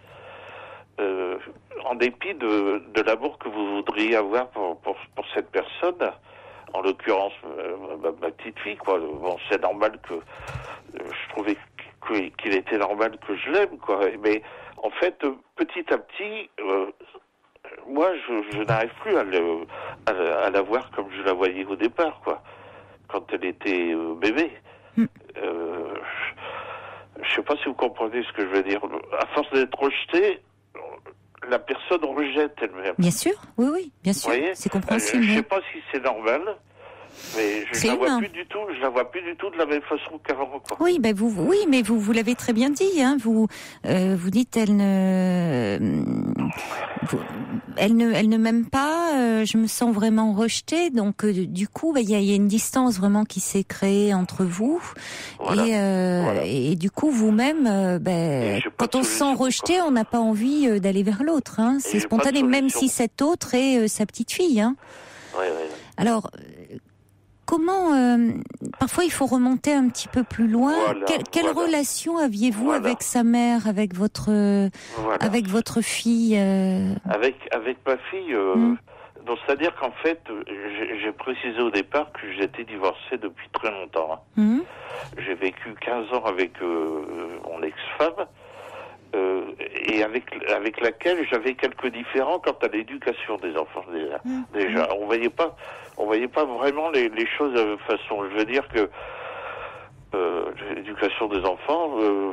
euh, en dépit de, de l'amour que vous voudriez avoir pour, pour, pour cette personne, en l'occurrence euh, ma, ma petite fille, quoi. Bon, c'est normal que euh, je trouvais que, qu'il était normal que je l'aime, quoi. Mais en fait, euh, petit à petit. Euh, Moi, je, je n'arrive plus à, le, à, à la voir comme je la voyais au départ, quoi. Quand elle était euh, bébé. Mm. Euh, je ne sais pas si vous comprenez ce que je veux dire. À force d'être rejetée, la personne rejette elle-même. Bien sûr, oui, oui, bien sûr. C'est compréhensible. Je ne sais pas si c'est normal. Mais je ne la vois plus du tout. Je la vois plus du tout de la même façon qu'avant, quoi. Oui, ben vous, oui, mais vous, vous l'avez très bien dit. Hein, vous, euh, vous dites, elle ne, vous, elle ne, elle ne m'aime pas. Euh, je me sens vraiment rejetée. Donc, euh, du coup, il ben, y, a, y a une distance vraiment qui s'est créée entre vous. Voilà. Et, euh, voilà. et du coup, vous-même, euh, ben, quand on se sent rejeté, quoi. On n'a pas envie euh, d'aller vers l'autre. Hein. C'est spontané, même si cette autre est euh, sa petite fille. Hein. Ouais, ouais, ouais. Alors. Comment, euh, parfois il faut remonter un petit peu plus loin. Voilà, quelle quelle voilà. relation aviez-vous voilà. avec sa mère, avec votre, voilà. avec votre fille euh... Avec avec ma fille, euh, mmh. donc c'est-à-dire qu'en fait, j'ai, j'ai précisé au départ que j'étais divorcé depuis très longtemps. Hein. Mmh. J'ai vécu quinze ans avec euh, mon ex-femme euh, et avec avec laquelle j'avais quelques différends quant à l'éducation des enfants déjà. Mmh. Déjà, on voyait pas, on voyait pas vraiment les, les choses de façon. Je veux dire que euh, l'éducation des enfants, euh,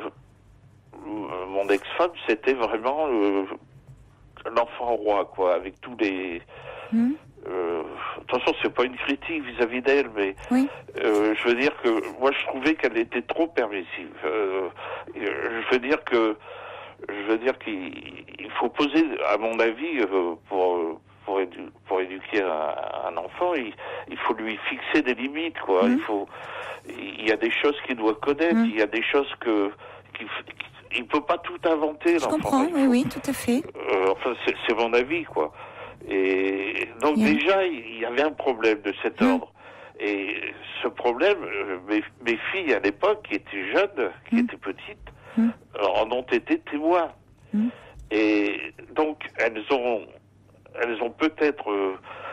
mon ex-femme, c'était vraiment euh, l'enfant roi, quoi, avec tous les. Mmh. Euh, attention, c'est pas une critique vis-à-vis d'elle, mais oui. euh, je veux dire que moi je trouvais qu'elle était trop permissive. Euh, je veux dire que je veux dire qu'il il faut poser, à mon avis, euh, pour pour, édu, pour éduquer un, un enfant, il, il faut lui fixer des limites, quoi. Mmh. Il faut, il y a des choses qu'il doit connaître, mmh. il y a des choses que qu'il, il peut pas tout inventer. Je l'enfant. comprends, oui, oui, tout à fait. Euh, enfin, c'est, c'est mon avis, quoi. Et donc yeah. déjà, il y avait un problème de cet mmh. ordre. Et ce problème, mes, mes filles à l'époque, qui étaient jeunes, qui mmh. étaient petites, mmh. en ont été témoins. Mmh. Et donc, elles ont, elles ont peut-être, euh,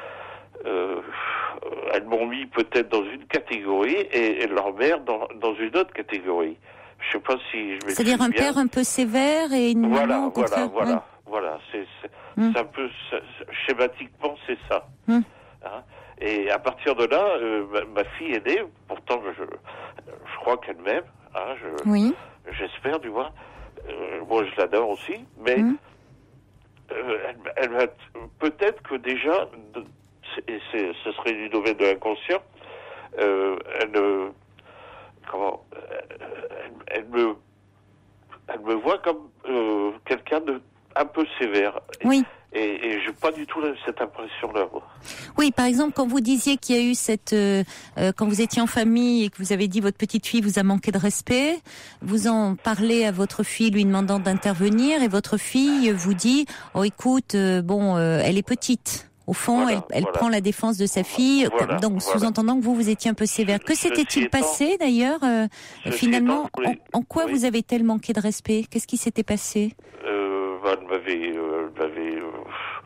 euh, elles m'ont mis peut-être dans une catégorie et, et leur mère dans, dans une autre catégorie. Je sais pas si je C'est-à-dire un bien. père un peu sévère et une voilà, maman au voilà, contraire. voilà, ouais. voilà. C'est, c'est, mmh. c'est un peu c'est, schématiquement, c'est ça. Mmh. Hein? Et à partir de là, euh, ma, ma fille est née. Pourtant, je, je crois qu'elle m'aime. Hein, je, oui. J'espère, du moins. Euh, moi, je l'adore aussi. Mais mmh. euh, elle, elle va peut-être que déjà, et c'est, ce serait du domaine de l'inconscient. Euh, elle, euh, comment, elle, elle me, elle me voit comme euh, quelqu'un de un peu sévère. Oui. Et, et j'ai pas du tout cette impression-là. Moi. Oui, par exemple, quand vous disiez qu'il y a eu cette, euh, euh, quand vous étiez en famille et que vous avez dit votre petite fille vous a manqué de respect, vous en parlez à votre fille lui demandant d'intervenir et votre fille vous dit, oh écoute, euh, bon, euh, elle est petite. Au fond, voilà, elle, elle voilà. prend la défense de sa fille, voilà, donc voilà. sous-entendant que vous, vous étiez un peu sévère. Que s'était-il étant, passé d'ailleurs euh, Finalement, étant, en, en quoi oui. vous avez-elle manqué de respect? Qu'est-ce qui s'était passé euh, bah, Elle m'avait... Euh, elle m'avait euh,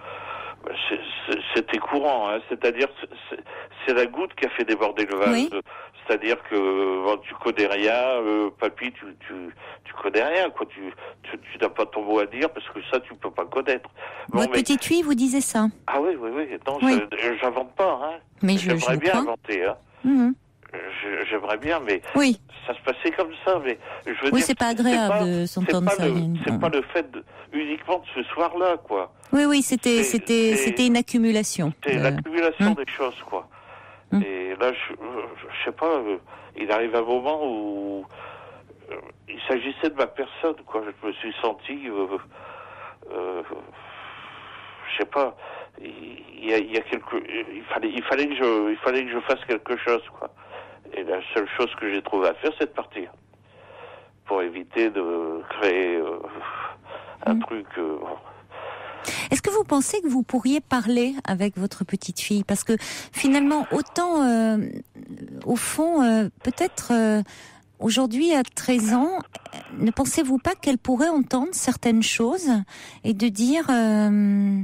c'est, c'est, c'était courant, hein, c'est-à-dire c'est, c'est la goutte qui a fait déborder le vase. Oui. C'est-à-dire que bon, tu connais rien, euh, papy, tu, tu tu connais rien, quoi. Tu, tu tu n'as pas ton mot à dire parce que ça tu peux pas connaître. Bon, Votre mais... petite fille vous disait ça? Ah oui, oui, oui. Non, oui. Je, j'invente pas. Hein. Mais je, j'aimerais je bien crois. inventer. Hein. Mmh. Je, j'aimerais bien, mais oui. ça se passait comme ça. Mais je veux oui, dire, c'est pas agréable c'est pas, de s'entendre c'est ça. Le, c'est mmh. pas le fait de, uniquement de ce soir-là, quoi. Oui, oui, c'était, c'est, c'était, c'est, c'était une accumulation. C'était euh... l'accumulation mmh. des choses, quoi. Mmh. Et là, je, je, je sais pas, euh, il arrive un moment où euh, il s'agissait de ma personne, quoi. Je me suis senti, euh, euh, je sais pas, il y a, il y a quelque, il fallait, il fallait que je, il fallait que je fasse quelque chose, quoi. Et la seule chose que j'ai trouvé à faire, c'est de partir, pour éviter de créer euh, un mmh. truc. Euh, Est-ce que vous pensez que vous pourriez parler avec votre petite fille? Parce que finalement, autant, euh, au fond, euh, peut-être euh, aujourd'hui à treize ans, ne pensez-vous pas qu'elle pourrait entendre certaines choses et de dire, euh,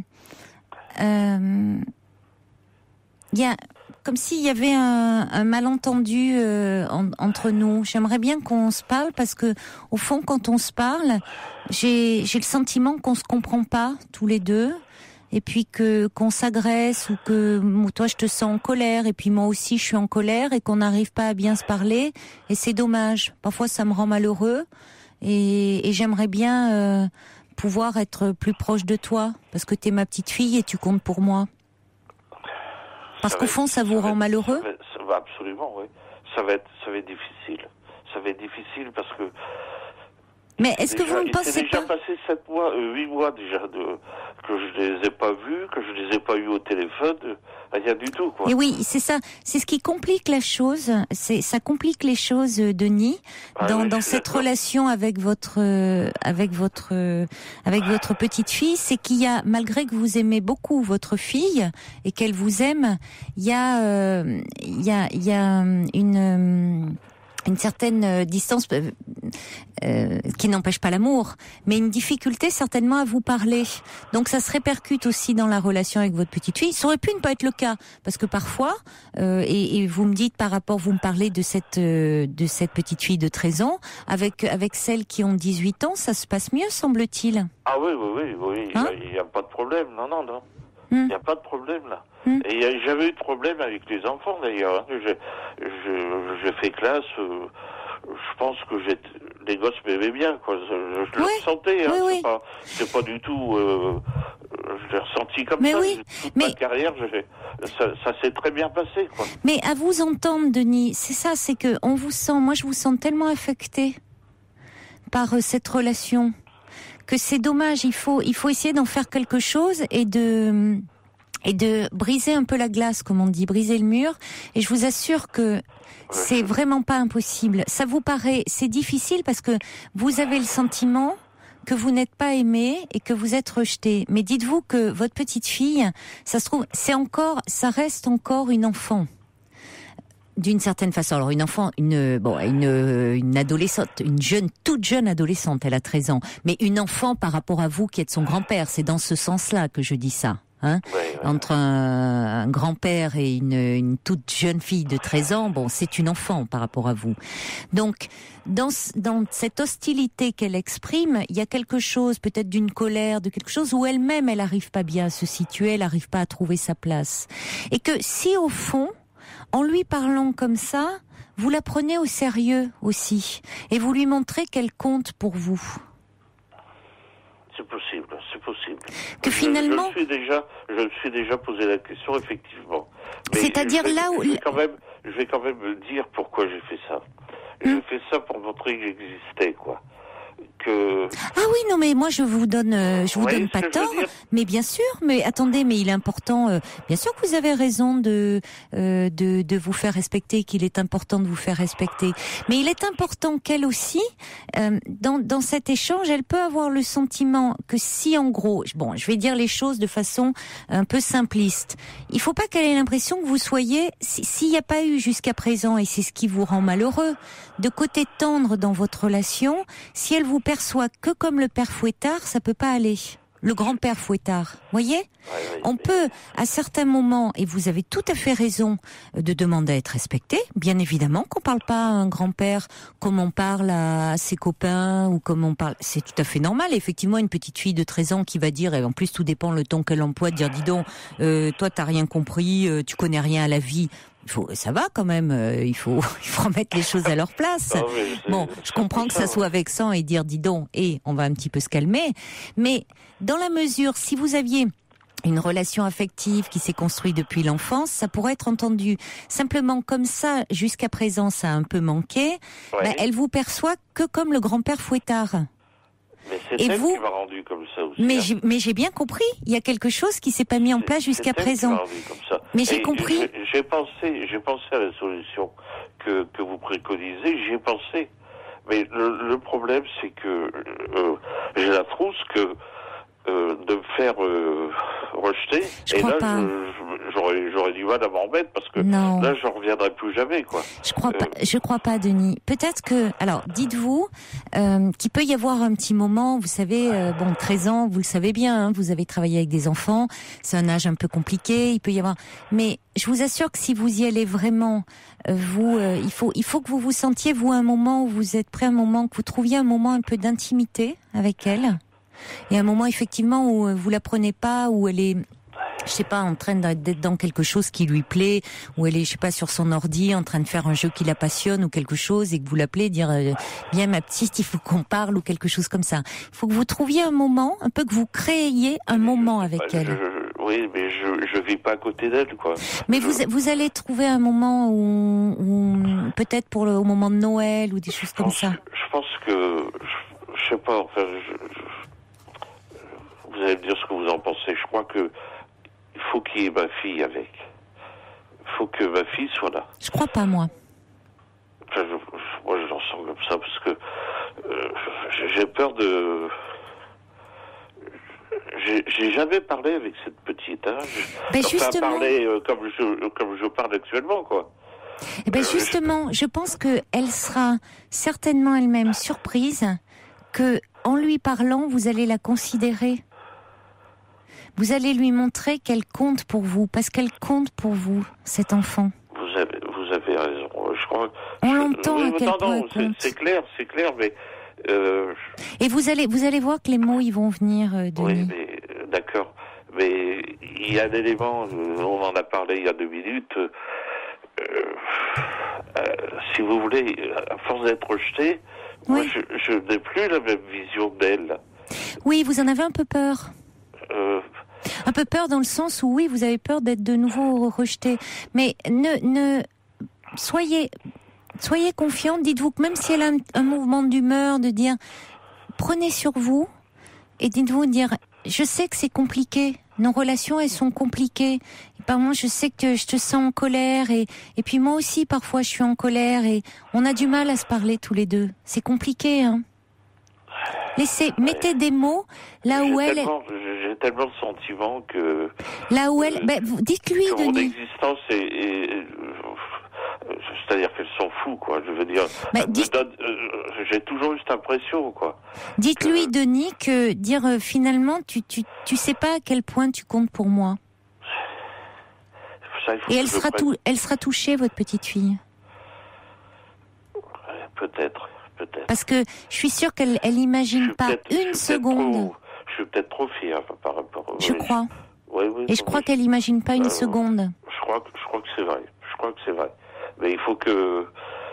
euh, y a, comme s'il y avait un, un malentendu euh, en, entre nous. J'aimerais bien qu'on se parle parce que, au fond, quand on se parle, j'ai, j'ai le sentiment qu'on se comprend pas tous les deux, et puis que qu'on s'agresse ou que toi je te sens en colère et puis moi aussi je suis en colère et qu'on n'arrive pas à bien se parler. Et c'est dommage. Parfois ça me rend malheureux et, et j'aimerais bien euh, pouvoir être plus proche de toi parce que t'es ma petite fille et tu comptes pour moi. Parce ça qu'au fond, être, ça vous ça rend être, malheureux? ça va, ça va absolument, oui. Ça va être, ça va être difficile. Ça va être difficile parce que. Mais est-ce déjà, que vous ne pensez pas... Il s'est déjà pas passé sept mois, euh, huit mois déjà de que je les ai pas vus, que je les ai pas eus au téléphone, euh, rien du tout, quoi. Et oui, c'est ça. C'est ce qui complique la chose. C'est ça complique les choses, Denis, ah, dans, oui, dans cette d'accord. relation avec votre euh, avec votre euh, avec votre petite fille, c'est qu'il y a, malgré que vous aimez beaucoup votre fille et qu'elle vous aime, il y a euh, il y a il y a une une certaine euh, distance euh, euh, qui n'empêche pas l'amour, mais une difficulté certainement à vous parler. Donc ça se répercute aussi dans la relation avec votre petite fille. Ça aurait pu ne pas être le cas, parce que parfois, euh, et, et vous me dites par rapport, vous me parlez de cette euh, de cette petite fille de treize ans, avec avec celles qui ont dix-huit ans, ça se passe mieux, semble-t-il. Ah oui, oui, oui, oui, Hein il n'y a, a pas de problème, non, non, non. Il Hmm. n'y a pas de problème là. Hmm. Et y a, j'avais eu de problème avec les enfants d'ailleurs. Hein. J'ai, je, j'ai fait classe. Euh, je pense que j'ai, les gosses m'aimaient bien, quoi. Je, je Oui. le ressentais. Hein. Oui, c'est oui. pas, c'est pas du tout. Euh, je l'ai ressenti comme Mais ça. oui, Toute mais- ma carrière, j'ai, ça, ça s'est très bien passé, quoi. Mais à vous entendre, Denis, c'est ça, c'est que on vous sent, moi je vous sens tellement affecté par euh, cette relation que c'est dommage. Il faut, il faut essayer d'en faire quelque chose et de et de briser un peu la glace, comme on dit, briser le mur. Et je vous assure que c'est vraiment pas impossible. Ça vous paraît, c'est difficile parce que vous avez le sentiment que vous n'êtes pas aimé et que vous êtes rejeté. Mais dites-vous que votre petite fille, ça se trouve, c'est encore, ça reste encore une enfant. D'une certaine façon. Alors une enfant, une bon, une une adolescente, une jeune, toute jeune adolescente, elle a treize ans, mais une enfant par rapport à vous qui êtes son grand-père, c'est dans ce sens-là que je dis ça. Hein, Ouais, ouais. entre un, un grand-père et une, une toute jeune fille de treize ans, bon, c'est une enfant par rapport à vous. Donc, dans, dans cette hostilité qu'elle exprime, il y a quelque chose, peut-être d'une colère, de quelque chose où elle-même, elle n'arrive pas bien à se situer, elle n'arrive pas à trouver sa place. Et que si au fond, en lui parlant comme ça, vous la prenez au sérieux aussi, et vous lui montrez qu'elle compte pour vous. C'est possible, c'est possible. Que Je- finalement- je, me suis déjà, je me suis déjà posé la question, effectivement. Mais C'est-à-dire je vais- là où- je vais quand même, je vais quand même dire pourquoi j'ai fait ça. J'ai fait ça pour montrer que j'existais, quoi. Que Ah oui, non, mais moi je vous donne, euh, je vous Vous voyez donne ce pas que je veux tort, dire mais bien sûr, mais attendez, mais il est important, euh, bien sûr que vous avez raison de euh, de, de vous faire respecter, qu'il est important de vous faire respecter, mais il est important qu'elle aussi, euh, dans dans cet échange, elle peut avoir le sentiment que si en gros, bon, je vais dire les choses de façon un peu simpliste, il faut pas qu'elle ait l'impression que vous soyez, si- s'il n'y a pas eu jusqu'à présent, et c'est ce qui vous rend malheureux, de côté tendre dans votre relation, si elle vous perçoit que comme le père Fouettard, ça peut pas aller. Le grand-père Fouettard, voyez ? ouais, ouais, On peut, à certains moments, et vous avez tout à fait raison de demander à être respecté, bien évidemment qu'on parle pas à un grand-père comme on parle à ses copains ou comme on parle, c'est tout à fait normal. Effectivement, une petite fille de treize ans qui va dire, et en plus tout dépend le ton qu'elle emploie, de dire dis donc, euh, toi t'as rien compris, euh, tu connais rien à la vie. Il faut, ça va quand même, euh, il faut, il faut remettre les choses à leur place. Ah oui, c'est- Bon, je c'est comprends un peu que ça ça, soit vexant et dire dis donc, et on va un petit peu se calmer, mais dans la mesure, si vous aviez une relation affective qui s'est construite depuis l'enfance, ça pourrait être entendu. Simplement comme ça, jusqu'à présent, ça a un peu manqué. Ouais. Ben, elle vous perçoit que comme le grand-père Fouettard. Mais c'est Et elle vous qui m'a rendu comme ça aussi. Mais hein. j'ai, mais j'ai bien compris. Il y a quelque chose qui s'est pas mis en C'est- place c'est jusqu'à elle qui présent. m'a rendu comme ça. Mais j'ai Et compris. J'ai, j'ai pensé, j'ai pensé à la solution que, que vous préconisez. J'y ai pensé. Mais le, le problème, c'est que euh, j'ai la trousse que euh, de me faire euh, rejeter. Je et crois là, pas. je- je- j'aurais, j'aurais du mal à m'en remettre parce que Non. là, j'en reviendrai plus jamais, quoi. Je crois Euh, pas, je crois pas, Denis. Peut-être que, alors, dites-vous euh, qu'il peut y avoir un petit moment. Vous savez, euh, bon, treize ans, vous le savez bien. Hein, vous avez travaillé avec des enfants. C'est un âge un peu compliqué. Il peut y avoir, mais je vous assure que si vous y allez vraiment, euh, vous, euh, il faut, il faut que vous vous sentiez vous un moment où vous êtes prêt, un moment que vous trouviez un moment un peu d'intimité avec elle, et un moment effectivement où euh, vous la prenez pas, où elle est, je sais pas, en train d'être dans quelque chose qui lui plaît, ou elle est, je sais pas, sur son ordi, en train de faire un jeu qui la passionne ou quelque chose, et que vous l'appelez, dire euh, bien ma petite, il faut qu'on parle ou quelque chose comme ça. Il faut que vous trouviez un moment, un peu que vous créiez un moment avec bah, elle. je- je- oui, mais je, je vis pas à côté d'elle, quoi. Mais Je- vous vous allez trouver un moment où, où peut-être pour le au moment de Noël ou des choses je comme pense ça. que- Je pense que, je, je sais pas, enfin, je- je- vous allez me dire ce que vous en pensez. Je crois que il faut qu'il y ait ma fille avec. Il faut que ma fille soit là. Je crois pas, moi. Enfin, je- je- moi, j'en sens comme ça parce que euh, j'ai- j'ai peur de. J'ai, j'ai jamais parlé avec cette petite âge. Ben enfin, justement. parler euh, comme je comme je parle actuellement, quoi. Eh ben justement, je pense qu'elle sera certainement elle-même surprise que, en lui parlant, vous allez la considérer. Vous allez lui montrer qu'elle compte pour vous, parce qu'elle compte pour vous, cet enfant. Vous avez, vous avez raison. Je crois. On l'entend je, à quel non, point non, elle compte. c'est, c'est clair, c'est clair, mais. Euh, Et vous allez, vous allez voir que les mots, ils vont venir, euh, Denis. oui, mais euh, d'accord. Mais il y a un élément. Euh, on en a parlé il y a deux minutes. Euh, euh, si vous voulez, à force d'être rejeté, oui. moi, je, je n'ai plus la même vision d'elle. Oui, vous en avez un peu peur. Euh, Un peu peur dans le sens où, oui, vous avez peur d'être de nouveau rejeté. Mais ne, ne, soyez, soyez confiante. Dites-vous que même si elle a un, un mouvement d'humeur, de dire, prenez sur vous et dites-vous dire, je sais que c'est compliqué. Nos relations, elles sont compliquées. Et par moments, je sais que je te sens en colère et, et puis moi aussi, parfois, je suis en colère et on a du mal à se parler tous les deux. C'est compliqué, hein. Laissez, mettez des mots là où j'ai elle. Tellement, j'ai tellement le sentiment que. Là où elle. Euh, Ben, vous, dites-lui, que mon Denis. existence est, est- est- c'est-à-dire qu'elle s'en fout, quoi. Je veux dire. Ben, elle me dites- donne- euh, j'ai toujours eu cette impression, quoi. Dites-lui, que- Denis, que dire euh, finalement, tu, tu, tu sais pas à quel point tu comptes pour moi. Ça, il faut Et que elle je sera, prenne- tou- elle sera touchée, votre petite fille. Peut-être, peut-être. Parce que je suis sûre qu'elle elle Je imagine suis pas peut-être- je suis une peut-être seconde. trop- je suis peut-être trop fier par rapport. Je oui, crois. Oui, oui, Et je non, crois mais- qu'elle imagine pas une Euh, seconde. Je crois que je crois que c'est vrai. Je crois que c'est vrai. Mais il faut que.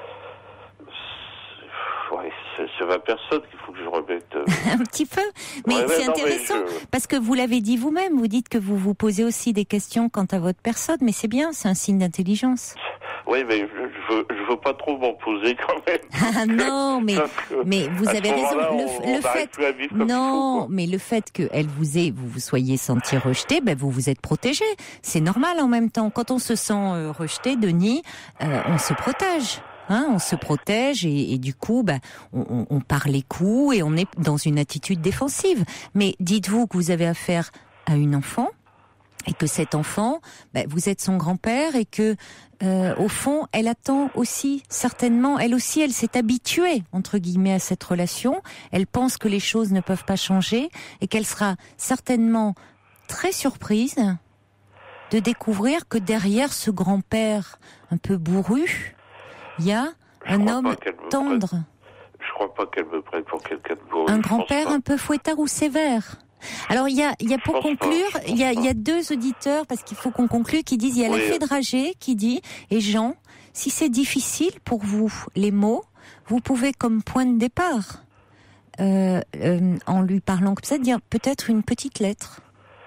Ouais, c'est, c'est ma personne qu'il faut que je remette. euh, Un petit peu. Mais Ouais, ouais, c'est non, mais intéressant. je- Parce que vous l'avez dit vous-même. Vous dites que vous vous posez aussi des questions quant à votre personne. Mais c'est bien, c'est un signe d'intelligence. Oui, mais je, je veux, je veux pas trop m'en poser quand même. Ah non, mais, Parce que mais vous à ce avez raison. moment-là, Le, on- f- on le n'arrive fait, plus à vivre comme il faut, non, quoi. mais le fait qu'elle vous ait, vous vous soyez senti rejeté, ben vous vous êtes protégé. C'est normal en même temps. Quand on se sent euh, rejeté, Denis, euh, on se protège. Hein, on se protège et, et du coup, bah, on, on, on part les coups et on est dans une attitude défensive. Mais dites-vous que vous avez affaire à une enfant et que cet enfant, bah, vous êtes son grand-père et que, euh, au fond, elle attend aussi certainement, elle aussi, elle s'est habituée entre guillemets à cette relation. Elle pense que les choses ne peuvent pas changer et qu'elle sera certainement très surprise de découvrir que derrière ce grand-père un peu bourru, il y a Je un crois homme pas qu'elle me tendre, prenne- Je crois pas qu'elle me prenne pour quelqu'un de beau. un je grand-père pense un peu fouettard ou sévère. Alors il y a, il y a pour pense pas, conclure, je pense il y a, pas. il y a deux auditeurs parce qu'il faut qu'on conclue qui disent il y a Oui. la fée dragée qui dit et Jean, si c'est difficile pour vous les mots, vous pouvez comme point de départ euh, euh, en lui parlant comme ça dire peut-être une petite lettre.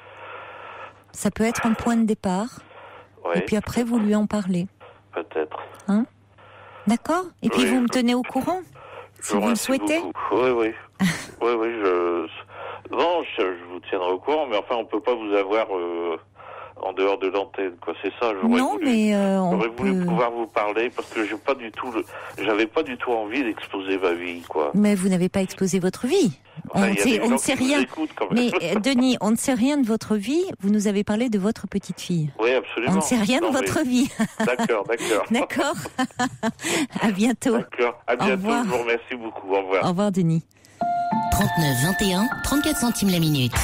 Ça peut être un point de départ pas. Ouais, et puis après vous lui en parlez. peut-être. Hein? D'accord? Et puis Oui, vous me je- tenez au courant Je si vous le remercie souhaitez. beaucoup. Oui, oui. oui, oui, je... Non, je, je vous tiendrai au courant, mais enfin, on peut pas vous avoir euh, en dehors de l'antenne, quoi. C'est ça, j'aurais Non, voulu... mais euh, on J'aurais voulu peut... pouvoir vous parler parce que j'ai pas du tout, le... j'avais pas du tout envie d'exposer ma vie, quoi. Mais vous n'avez pas exposé votre vie. Enfin, on il y a sait- des on gens ne qui sait nous rien. écoutent, quand même. Mais euh, Denis, on ne sait rien de votre vie. Vous nous avez parlé de votre petite fille. Oui, absolument. On ne sait rien Non, de mais- votre vie. D'accord, d'accord. D'accord. À bientôt. D'accord. À Au bientôt. revoir. Je vous remercie beaucoup. Au revoir. Au revoir, Denis. trente-neuf vingt et un, trente-quatre centimes la minute.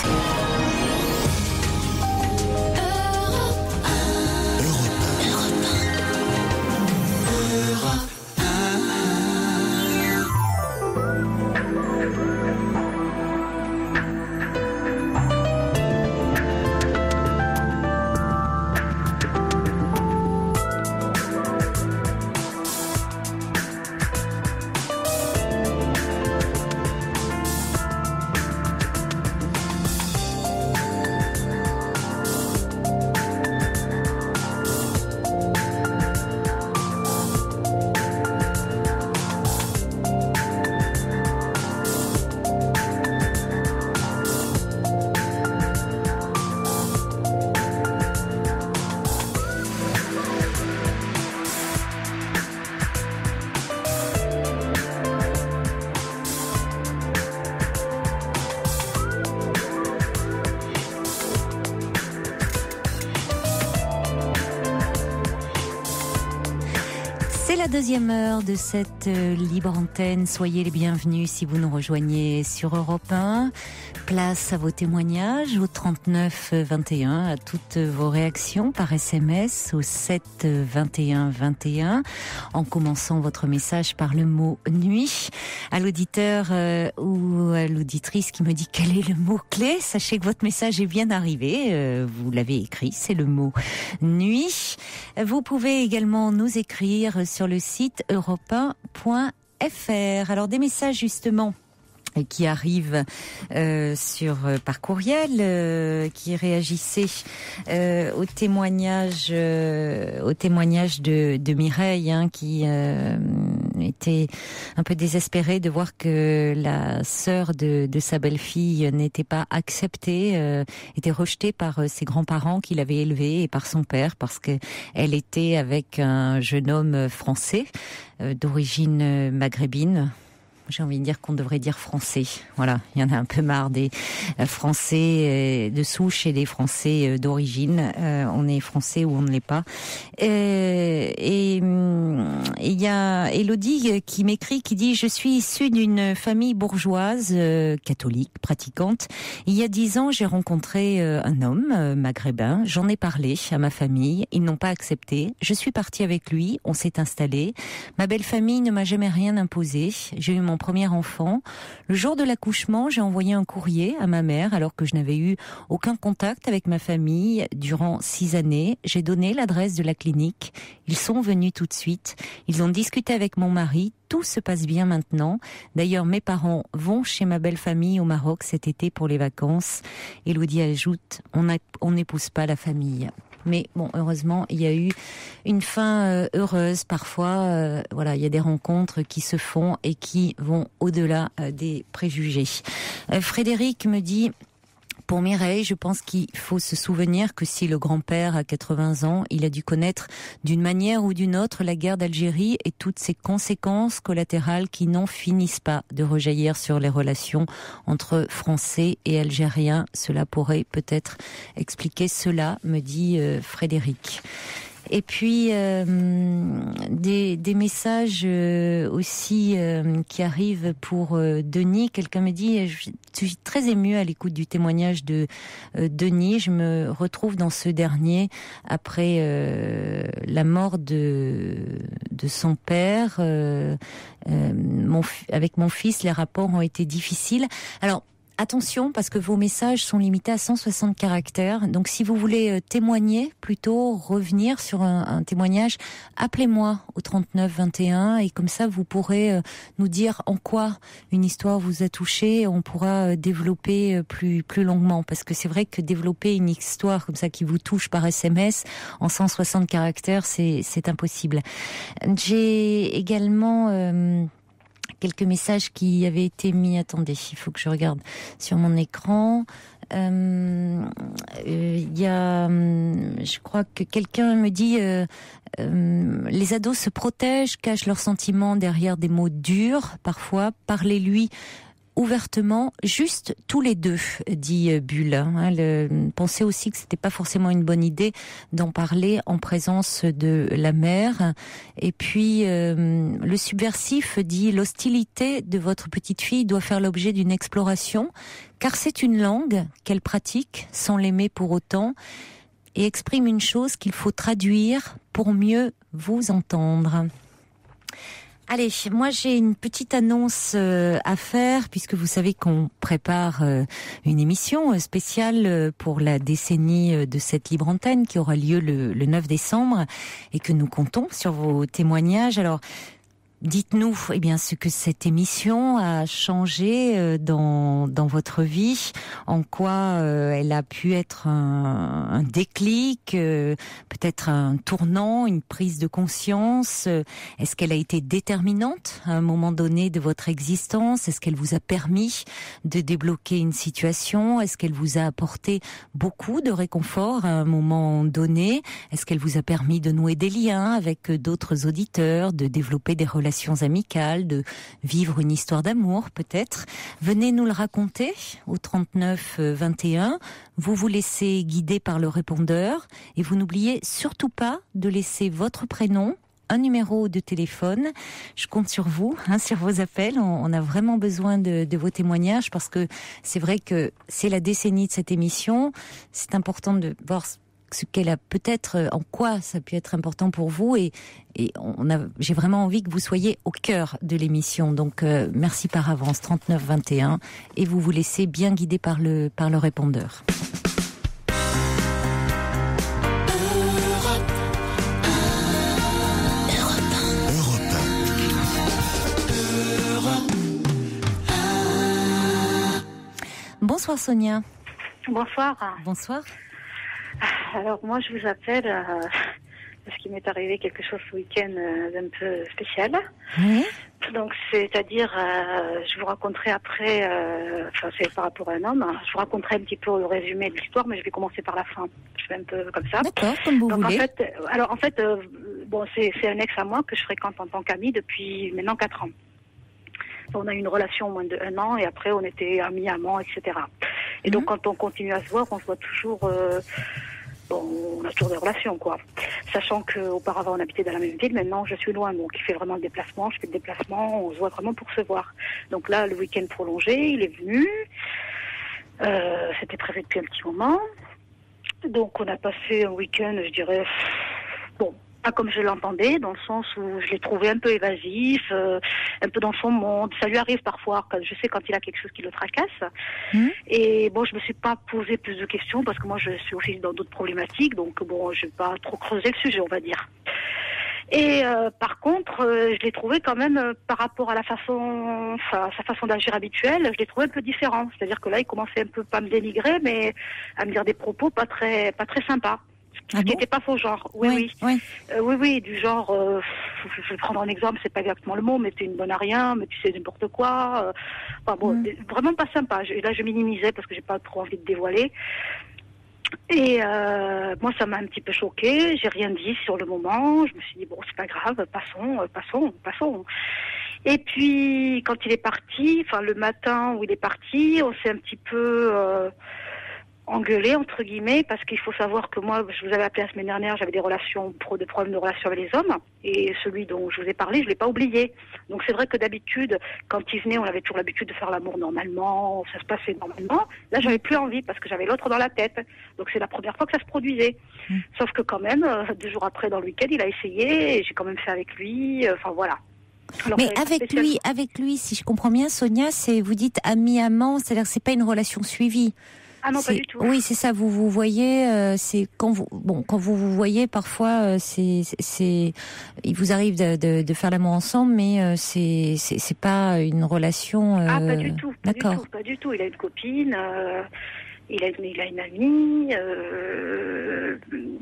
C'est la deuxième heure de cette euh, libre antenne. Soyez les bienvenus si vous nous rejoignez sur Europe un. Place à vos témoignages au trente-neuf vingt et un, à toutes vos réactions par S M S au sept vingt et un vingt et un, en commençant votre message par le mot nuit. À l'auditeur euh, ou à l'auditrice qui me dit quel est le mot-clé, sachez que votre message est bien arrivé. Euh, vous l'avez écrit, c'est le mot nuit. Vous pouvez également nous écrire sur le site europe un point f r. Alors des messages justement qui arrivent euh, sur euh, par courriel, euh, qui réagissaient euh, au témoignage, euh, au témoignage de, de Mireille, hein, qui euh, était un peu désespérée de voir que la sœur de, de sa belle-fille n'était pas acceptée, euh, était rejetée par euh, ses grands-parents qui l'avaient élevée et par son père parce que elle était avec un jeune homme français euh, d'origine maghrébine. J'ai envie de dire qu'on devrait dire français. Voilà, il y en a un peu marre des Français de souche et des Français d'origine. Euh, on est français ou on ne l'est pas. Euh, et il y a Élodie qui m'écrit, qui dit « Je suis issue d'une famille bourgeoise, euh, catholique, pratiquante. Il y a dix ans, j'ai rencontré euh, un homme euh, maghrébin. J'en ai parlé à ma famille. Ils n'ont pas accepté. Je suis partie avec lui. On s'est installé. Ma belle famille ne m'a jamais rien imposé. J'ai eu mon premier enfant. Le jour de l'accouchement, j'ai envoyé un courrier à ma mère alors que je n'avais eu aucun contact avec ma famille durant six années. J'ai donné l'adresse de la clinique. Ils sont venus tout de suite. Ils ont discuté avec mon mari. Tout se passe bien maintenant. D'ailleurs, mes parents vont chez ma belle famille au Maroc cet été pour les vacances. Élodie ajoute, on a, on n'épouse pas la famille. Mais bon, heureusement, il y a eu une fin euh, heureuse. Parfois, euh, voilà, il y a des rencontres qui se font et qui vont au-delà euh, des préjugés. Euh, Frédéric me dit... Pour Mireille, je pense qu'il faut se souvenir que si le grand-père a quatre-vingts ans, il a dû connaître d'une manière ou d'une autre la guerre d'Algérie et toutes ses conséquences collatérales qui n'en finissent pas de rejaillir sur les relations entre Français et Algériens. Cela pourrait peut-être expliquer cela, me dit euh, Frédéric. Et puis euh, des, des messages euh, aussi euh, qui arrivent pour euh, Denis. Quelqu'un me dit, je suis très émue à l'écoute du témoignage de euh, Denis. Je me retrouve dans ce dernier après euh, la mort de de son père. Euh, euh, mon, avec mon fils, les rapports ont été difficiles. Alors, attention, parce que vos messages sont limités à cent soixante caractères. Donc, si vous voulez euh, témoigner, plutôt revenir sur un, un témoignage, appelez-moi au trente-neuf vingt et un et comme ça, vous pourrez euh, nous dire en quoi une histoire vous a touché. On pourra euh, développer euh, plus plus longuement, parce que c'est vrai que développer une histoire comme ça qui vous touche par S M S en cent soixante caractères, c'est c'est impossible. J'ai également euh, quelques messages qui avaient été mis. Attendez, il faut que je regarde sur mon écran. Il euh, euh, y a, je crois que quelqu'un me dit euh, euh, les ados se protègent, cachent leurs sentiments derrière des mots durs. Parfois, parlez-lui ouvertement, juste tous les deux, dit Bulle. Hein, le, pensez aussi que c'était pas forcément une bonne idée d'en parler en présence de la mère. Et puis, euh, le subversif dit l'hostilité de votre petite fille doit faire l'objet d'une exploration, car c'est une langue qu'elle pratique sans l'aimer pour autant et exprime une chose qu'il faut traduire pour mieux vous entendre. Allez, moi j'ai une petite annonce euh, à faire, puisque vous savez qu'on prépare euh, une émission euh, spéciale euh, pour la décennie euh, de cette libre antenne qui aura lieu le, le neuf décembre et que nous comptons sur vos témoignages. Alors, dites-nous eh bien ce que cette émission a changé euh, dans dans votre vie, en quoi euh, elle a pu être un, un déclic, euh, peut-être un tournant, une prise de conscience. Euh, est-ce qu'elle a été déterminante à un moment donné de votre existence? Est-ce qu'elle vous a permis de débloquer une situation? Est-ce qu'elle vous a apporté beaucoup de réconfort à un moment donné? Est-ce qu'elle vous a permis de nouer des liens avec d'autres auditeurs, de développer des relations amicales, de vivre une histoire d'amour peut-être? Venez nous le raconter au trente-neuf vingt et un. Vous vous laissez guider par le répondeur et vous n'oubliez surtout pas de laisser votre prénom un numéro de téléphone. Je compte sur vous, hein, sur vos appels. On, on a vraiment besoin de, de vos témoignages parce que c'est vrai que c'est la décennie de cette émission. C'est important de voir ce qu'elle a peut-être, en quoi ça peut être important pour vous, et, et on a, j'ai vraiment envie que vous soyez au cœur de l'émission. Donc euh, merci par avance, trente-neuf vingt et un, et vous vous laissez bien guider par le, par le répondeur. Bonsoir Sonia. Bonsoir. Bonsoir. Alors moi je vous appelle euh, parce qu'il m'est arrivé quelque chose ce week-end euh, d'un peu spécial. Oui. Donc c'est-à-dire, euh, je vous raconterai après, euh, enfin c'est par rapport à un homme, je vous raconterai un petit peu le résumé de l'histoire, mais je vais commencer par la fin. Je fais un peu comme ça. D'accord, comme vous Donc, voulez. En fait, alors en fait, euh, bon c'est, c'est un ex à moi que je fréquente en tant qu'ami depuis maintenant quatre ans. On a eu une relation au moins de un an et après on était amis, amants, et cetera. Et donc, mmh. quand on continue à se voir, on se voit toujours, euh, bon, on a toujours des relations, quoi. Sachant qu'auparavant, on habitait dans la même ville, maintenant, je suis loin, donc il fait vraiment le déplacement, je fais le déplacement, on se voit vraiment pour se voir. Donc là, le week-end prolongé, il est venu, euh, c'était prévu depuis un petit moment. Donc, on a passé un week-end, je dirais, bon, pas comme je l'entendais, dans le sens où je l'ai trouvé un peu évasif, euh, un peu dans son monde. Ça lui arrive parfois, quand, je sais quand il a quelque chose qui le tracasse. Mmh. Et bon, je me suis pas posé plus de questions parce que moi, je suis aussi dans d'autres problématiques, donc bon, je vais pas trop creuser le sujet, on va dire. Et euh, par contre, euh, je l'ai trouvé quand même, euh, par rapport à la façon, sa, sa façon d'agir habituelle, je l'ai trouvé un peu différent. C'est-à-dire que là, il commençait un peu pas à me dénigrer, mais à me dire des propos pas très, pas très sympas. Ah qui bon n'était pas faux genre, oui, oui, oui, oui, euh, oui, oui, du genre, euh, je vais prendre un exemple, c'est pas exactement le mot, mais t'es une bonne à rien, mais tu sais n'importe quoi, euh, enfin bon, mm. vraiment pas sympa. Je, là, je minimisais parce que j'ai pas trop envie de dévoiler. Et euh, moi, ça m'a un petit peu choquée. J'ai rien dit sur le moment. Je me suis dit bon, c'est pas grave, passons, euh, passons, passons. Et puis, quand il est parti, enfin le matin où il est parti, on s'est un petit peu euh, engueulé entre guillemets, parce qu'il faut savoir que moi, je vous avais appelé la semaine dernière, j'avais des relations, pro, des problèmes de relations avec les hommes, et celui dont je vous ai parlé, je l'ai pas oublié. Donc c'est vrai que d'habitude, quand il venait, on avait toujours l'habitude de faire l'amour normalement, ça se passait normalement. Là, j'avais plus envie parce que j'avais l'autre dans la tête. Donc c'est la première fois que ça se produisait. Mmh. Sauf que quand même, euh, deux jours après, dans le week-end, il a essayé, et j'ai quand même fait avec lui. Euh, enfin voilà. Alors, mais avec lui, avec lui, si je comprends bien, Sonia, c'est, vous dites ami-amant, c'est-à-dire que c'est pas une relation suivie. Ah non, c'est, pas du tout. Oui, c'est ça. Vous vous voyez, euh, c'est quand vous, bon, quand vous vous voyez, parfois, euh, c'est, c'est, il vous arrive de, de, de faire l'amour ensemble, mais euh, c'est, c'est, c'est pas une relation. Euh... Ah, pas du tout. Pas D'accord. Du tout, pas du tout. Il a une copine, euh, il a une, il a une amie. Euh,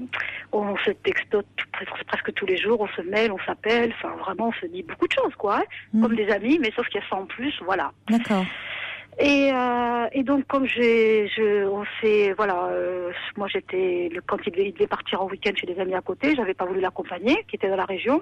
on se textote presque tous les jours, on se mail, on s'appelle. Enfin, vraiment, on se dit beaucoup de choses, quoi. Hein, mmh. Comme des amis, mais sauf qu'il y a ça en plus, voilà. D'accord. Et, euh, et donc comme j'ai, je, on s'est, voilà, euh, moi j'étais, le, quand il devait, il devait partir en week-end chez des amis à côté, j'avais pas voulu l'accompagner, qui était dans la région.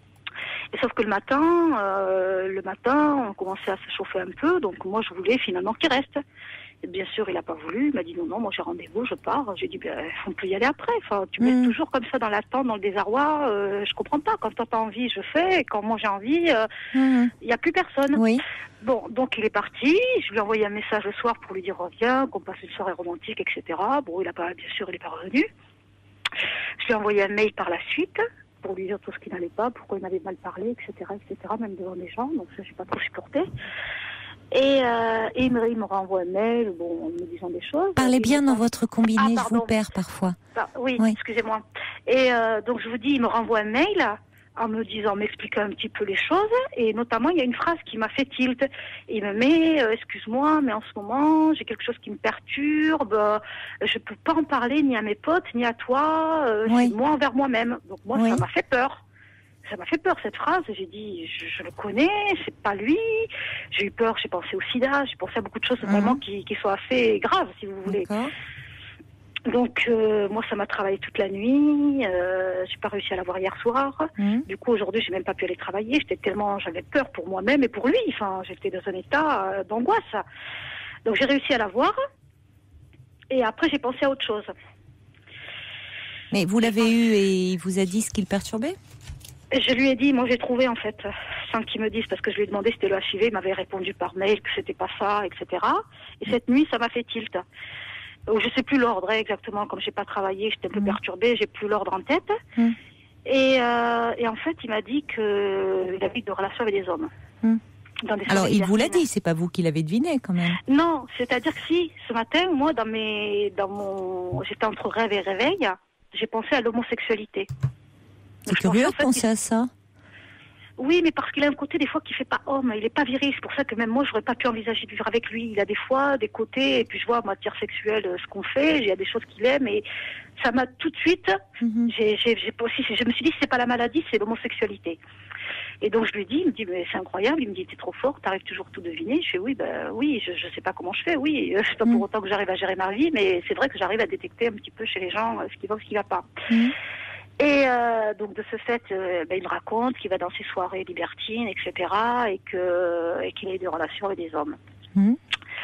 Et sauf que le matin, euh, le matin, on commençait à se chauffer un peu, donc moi je voulais finalement qu'il reste. Et bien sûr, il a pas voulu, il m'a dit non, non, moi j'ai rendez-vous, je pars. J'ai dit, ben, on peut y aller après. Enfin, tu me laisses mmh. toujours comme ça dans l'attente, dans le désarroi. Euh, je comprends pas. Quand toi t'as envie, je fais. Et quand moi j'ai envie, il euh, mmh. y a plus personne. Oui. Bon, donc il est parti. Je lui ai envoyé un message le soir pour lui dire reviens, qu'on passe une soirée romantique, et cetera. Bon, il a pas, bien sûr, il est pas revenu. Je lui ai envoyé un mail par la suite pour lui dire tout ce qui n'allait pas, pourquoi il m'avait mal parlé, et cetera, et cetera, même devant des gens. Donc ça, j'ai pas trop supporté. Et, euh, et il, me, il me renvoie un mail, bon, en me disant des choses. Parlez bien dans pas... votre combiné, ah, je vous perds parfois. Ah, oui, oui, excusez-moi. Et euh, donc je vous dis, il me renvoie un mail en me disant, m'expliquant un petit peu les choses, et notamment il y a une phrase qui m'a fait tilt. Et il me met, euh, excuse-moi, mais en ce moment j'ai quelque chose qui me perturbe, euh, je peux pas en parler ni à mes potes ni à toi, euh, oui. c'est moi envers moi-même. Donc moi oui. ça m'a fait peur. Ça m'a fait peur cette phrase, j'ai dit, je, je le connais, c'est pas lui, j'ai eu peur, j'ai pensé au sida, j'ai pensé à beaucoup de choses mmh. vraiment qui, qui sont assez graves, si vous voulez. D'accord. Donc euh, moi ça m'a travaillé toute la nuit, euh, j'ai pas réussi à la voir hier soir, mmh. du coup aujourd'hui j'ai même pas pu aller travailler, j'étais tellement, j'avais peur pour moi-même et pour lui, enfin j'étais dans un état euh, d'angoisse. Donc j'ai réussi à la voir, et après j'ai pensé à autre chose. Mais vous l'avez eu et il vous a dit ce qui le perturbait ? Je lui ai dit, moi j'ai trouvé en fait, sans qu'il me dise, parce que je lui ai demandé si c'était le H I V, il m'avait répondu par mail que c'était pas ça, et cetera. Et cette nuit, ça m'a fait tilt. Je sais plus l'ordre hein, exactement, comme j'ai pas travaillé, j'étais un peu mmh. perturbée, j'ai plus l'ordre en tête. Mmh. Et, euh, et en fait, il m'a dit qu'il avait eu de relations avec des hommes. Mmh. Dans des Alors, il vous l'a dit, c'est pas vous qui l'avez deviné quand même. Non, c'est-à-dire que si, ce matin, moi, dans mes, dans mon, j'étais entre rêve et réveil, j'ai pensé à l'homosexualité. C'est curieux de penser à ça. Oui, mais parce qu'il a un côté des fois qui fait pas homme, il est pas viril, c'est pour ça que même moi j'aurais pas pu envisager de vivre avec lui. Il a des fois des côtés, et puis je vois en matière sexuelle ce qu'on fait, il y a des choses qu'il aime, et ça m'a tout de suite, mm-hmm. j'ai, j'ai, j'ai aussi, je me suis dit c'est pas la maladie, c'est l'homosexualité. Et donc je lui dis, il me dit mais c'est incroyable, il me dit t'es trop fort, t'arrives toujours tout deviner. Je fais oui, ben oui, je, je sais pas comment je fais, oui, c'est pas pour autant que j'arrive à gérer ma vie, mais c'est vrai que j'arrive à détecter un petit peu chez les gens ce qui va ou ce qui va pas. Mm-hmm. Et euh, donc de ce fait, euh, ben, il me raconte qu'il va dans ses soirées libertines, et cetera, et que et qu'il a eu des relations avec des hommes. Mmh.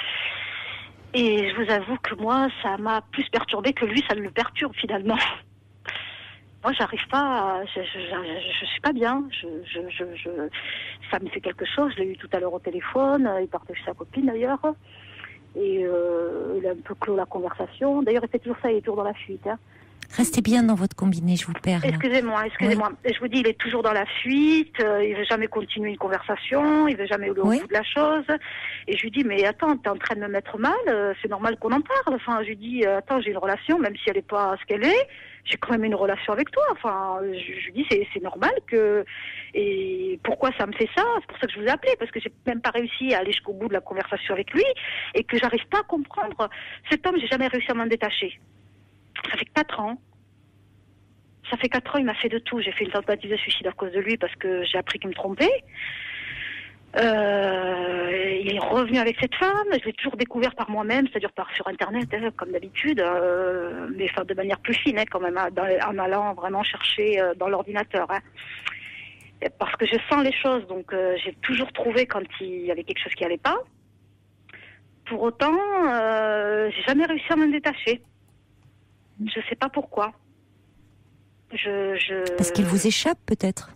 Et je vous avoue que moi, ça m'a plus perturbée que lui, ça le perturbe finalement. Moi, j'arrive pas, à, je, je, je, je suis pas bien. Je, je, je, je, ça me fait quelque chose. Je l'ai eu tout à l'heure au téléphone. Il partait chez sa copine d'ailleurs, et euh, il a un peu clos la conversation. D'ailleurs, il fait toujours ça, il est toujours dans la fuite. Hein. Restez bien dans votre combiné, je vous perds. Là. Excusez-moi, excusez-moi. Oui. Je vous dis, il est toujours dans la fuite, euh, il veut jamais continuer une conversation, il veut jamais aller au oui. bout de la chose. Et je lui dis, mais attends, t'es en train de me mettre mal, euh, c'est normal qu'on en parle. Enfin, je lui dis, euh, attends, j'ai une relation, même si elle n'est pas ce qu'elle est, j'ai quand même une relation avec toi. Enfin, je, je lui dis, c'est, c'est normal que... Et pourquoi ça me fait ça? C'est pour ça que je vous ai appelé, parce que j'ai même pas réussi à aller jusqu'au bout de la conversation avec lui, et que j'arrive pas à comprendre. Cet homme, j'ai jamais réussi à m'en détacher. Ça fait quatre ans. Ça fait quatre ans, il m'a fait de tout. J'ai fait une tentative de suicide à cause de lui parce que j'ai appris qu'il me trompait. Euh, il est revenu avec cette femme. Je l'ai toujours découvert par moi-même, c'est-à-dire par sur Internet, hein, comme d'habitude, euh, mais enfin, de manière plus fine, hein, quand même, dans, en allant vraiment chercher euh, dans l'ordinateur. Hein. Parce que je sens les choses, donc euh, j'ai toujours trouvé quand il y avait quelque chose qui n'allait pas. Pour autant, euh, j'ai jamais réussi à m'en détacher. Je sais pas pourquoi. Je, je... Parce qu'il vous échappe peut-être.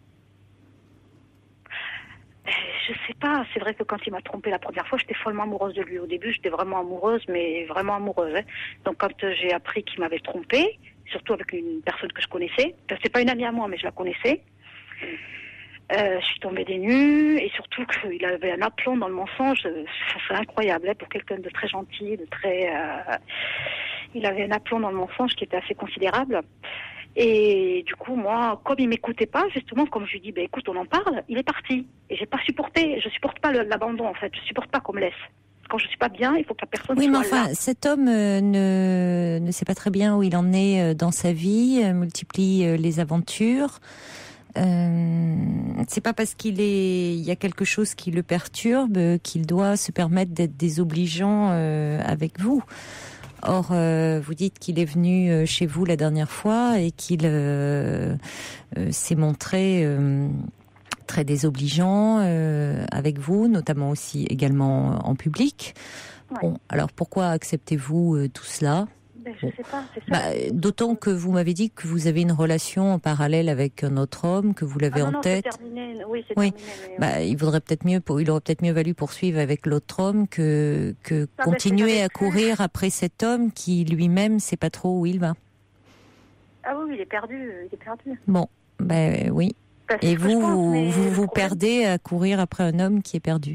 Je sais pas. C'est vrai que quand il m'a trompée la première fois, j'étais follement amoureuse de lui. Au début, j'étais vraiment amoureuse, mais vraiment amoureuse. Hein. Donc quand j'ai appris qu'il m'avait trompée, surtout avec une personne que je connaissais, c'est pas une amie à moi, mais je la connaissais. Euh, je suis tombée des nues, et surtout qu'il avait un aplomb dans le mensonge. C'est incroyable hein, pour quelqu'un de très gentil, de très. Euh... Il avait un aplomb dans le mensonge qui était assez considérable. Et du coup, moi, comme il m'écoutait pas, justement, comme je lui dis, ben écoute, on en parle, il est parti. Et j'ai pas supporté, je supporte pas le, l'abandon en fait, je supporte pas qu'on me laisse. Quand je suis pas bien, il faut que la personne oui, soit là. Oui, mais enfin, cet homme euh, ne ne sait pas très bien où il en est euh, dans sa vie, euh, multiplie euh, les aventures. Euh, c'est pas parce qu'il est, il y a quelque chose qui le perturbe euh, qu'il doit se permettre d'être désobligeant euh, avec vous. Or, euh, vous dites qu'il est venu chez vous la dernière fois et qu'il euh, euh, s'est montré euh, très désobligeant euh, avec vous, notamment aussi également en public. Ouais. Bon, alors pourquoi acceptez-vous euh, tout cela ? Ben, je sais pas, c'est ça. Bah, d'autant que vous m'avez dit que vous avez une relation en parallèle avec un autre homme, que vous l'avez ah non, en non, tête. C'est terminé. Oui, c'est oui. terminé. Mais bah, oui. Il vaudrait peut-être mieux, pour, il aurait peut-être mieux valu poursuivre avec l'autre homme que que ça, continuer ben, à courir pu. après cet homme qui lui-même sait pas trop où il va. Ah oui, il est perdu, il est perdu. Bon, ben oui. Bah, Et vous, pense, vous, vous vous perdez à courir après un homme qui est perdu.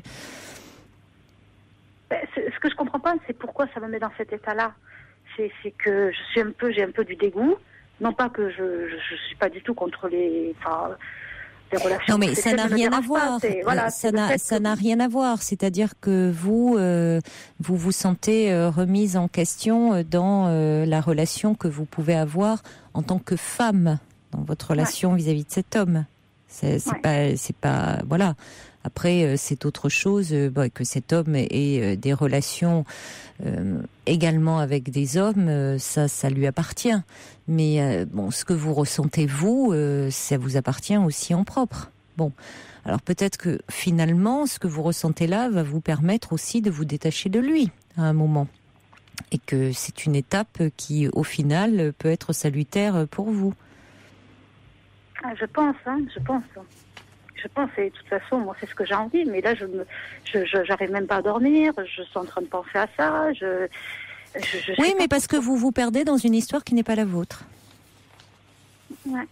Ben, ce que je comprends pas, c'est pourquoi ça me met dans cet état-là. C'est, c'est que je suis un peu, j'ai un peu du dégoût. Non pas que je, je, je suis pas du tout contre les, enfin, les relations. Non mais ça n'a rien à voir. Pas, voilà, ça n'a, ça que... n'a rien à voir. C'est-à-dire que vous, euh, vous vous sentez euh, remise en question dans euh, la relation que vous pouvez avoir en tant que femme dans votre relation ouais. vis-à-vis de cet homme. C'est, c'est ouais. pas, c'est pas, voilà. Après, c'est autre chose euh, bah, que cet homme ait euh, des relations euh, également avec des hommes, euh, ça, ça lui appartient. Mais euh, bon, ce que vous ressentez vous, euh, ça vous appartient aussi en propre. Bon, alors peut-être que finalement, ce que vous ressentez là va vous permettre aussi de vous détacher de lui à un moment, et que c'est une étape qui, au final, peut être salutaire pour vous. Ah, je pense, hein, je pense. Je pense, et de toute façon, moi, c'est ce que j'ai envie, mais là, je me, je, je, j'arrive même pas à dormir, je suis en train de penser à ça, je... je, je oui, mais parce que vous vous perdez dans une histoire qui n'est pas la vôtre. Ouais.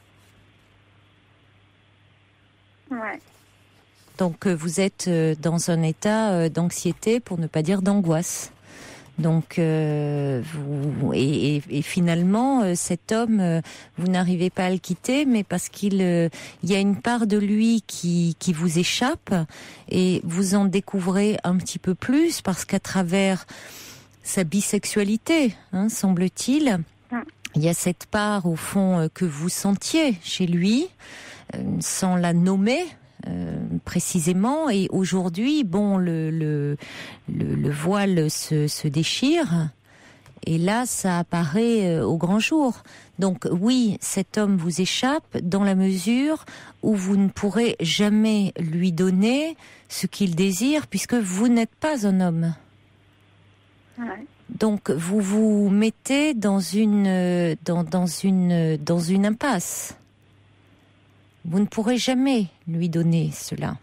Ouais. Donc, vous êtes dans un état d'anxiété, pour ne pas dire d'angoisse. Donc, euh, vous, et, et, et finalement, cet homme, vous n'arrivez pas à le quitter, mais parce qu'il euh, il y a une part de lui qui, qui vous échappe, et vous en découvrez un petit peu plus, parce qu'à travers sa bisexualité, hein, semble-t-il, il y a cette part, au fond, que vous sentiez chez lui, euh, sans la nommer, Euh, précisément, et aujourd'hui, bon, le, le, le, le voile se, se déchire, et là, ça apparaît euh, au grand jour. Donc oui, cet homme vous échappe dans la mesure où vous ne pourrez jamais lui donner ce qu'il désire, puisque vous n'êtes pas un homme. Ouais. Donc vous vous mettez dans une, dans, dans une, dans une impasse. Vous ne pourrez jamais lui donner cela.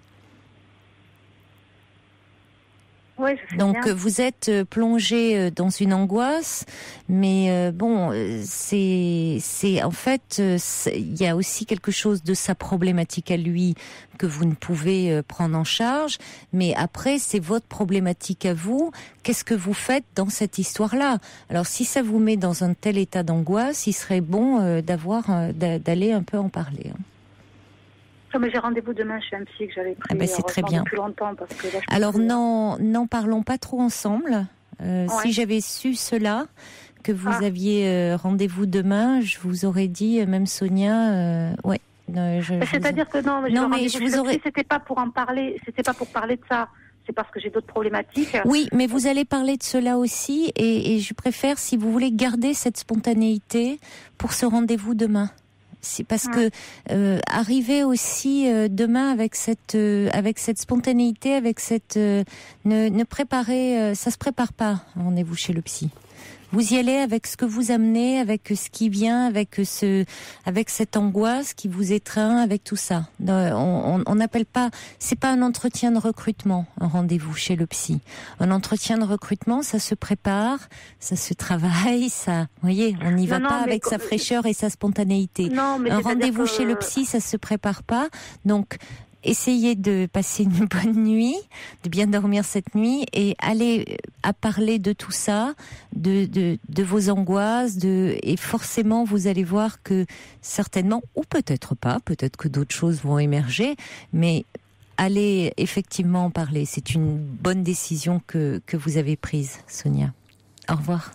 Oui, je sais Donc bien. vous êtes plongé dans une angoisse, mais bon, c'est, c'est en fait, il y a aussi quelque chose de sa problématique à lui que vous ne pouvez prendre en charge, mais après c'est votre problématique à vous. Qu'est-ce que vous faites dans cette histoire-là ? Alors si ça vous met dans un tel état d'angoisse, il serait bon d'avoir, d'aller un peu en parler. Mais j'ai rendez-vous demain chez un psy que j'avais pris ah ben c'est très bien. depuis longtemps. Parce que là, je Alors peux... n'en, n'en parlons pas trop ensemble. Euh, ouais. Si j'avais su cela, que vous ah. aviez euh, rendez-vous demain, je vous aurais dit, même Sonia, euh, ouais. Euh, je, je C'est-à-dire vous... que non, mais, non, mais je vous aurais. C'était pas pour en parler. C'était pas pour parler de ça. C'est parce que j'ai d'autres problématiques. Oui, mais vous allez parler de cela aussi, et, et je préfère, si vous voulez, garder cette spontanéité pour ce rendez-vous demain. C'est parce que euh, arriver aussi euh, demain avec cette euh, avec cette spontanéité, avec cette euh, ne ne préparer, euh, ça se prépare pas. Rendez-vous chez le psy. Vous y allez avec ce que vous amenez, avec ce qui vient, avec ce, avec cette angoisse qui vous étreint, avec tout ça. On on n'appelle pas, c'est pas un entretien de recrutement, un rendez-vous chez le psy. Un entretien de recrutement, ça se prépare, ça se travaille, ça, vous voyez, on n'y va non, pas non, avec sa fraîcheur et sa spontanéité. Non, mais un rendez-vous que... chez le psy, ça se prépare pas. Donc, essayez de passer une bonne nuit, de bien dormir cette nuit, et aller à parler de tout ça, de, de, de vos angoisses, de, et forcément vous allez voir que certainement, ou peut-être pas, peut-être que d'autres choses vont émerger, mais allez effectivement en parler. C'est une bonne décision que, que vous avez prise, Sonia. Au revoir.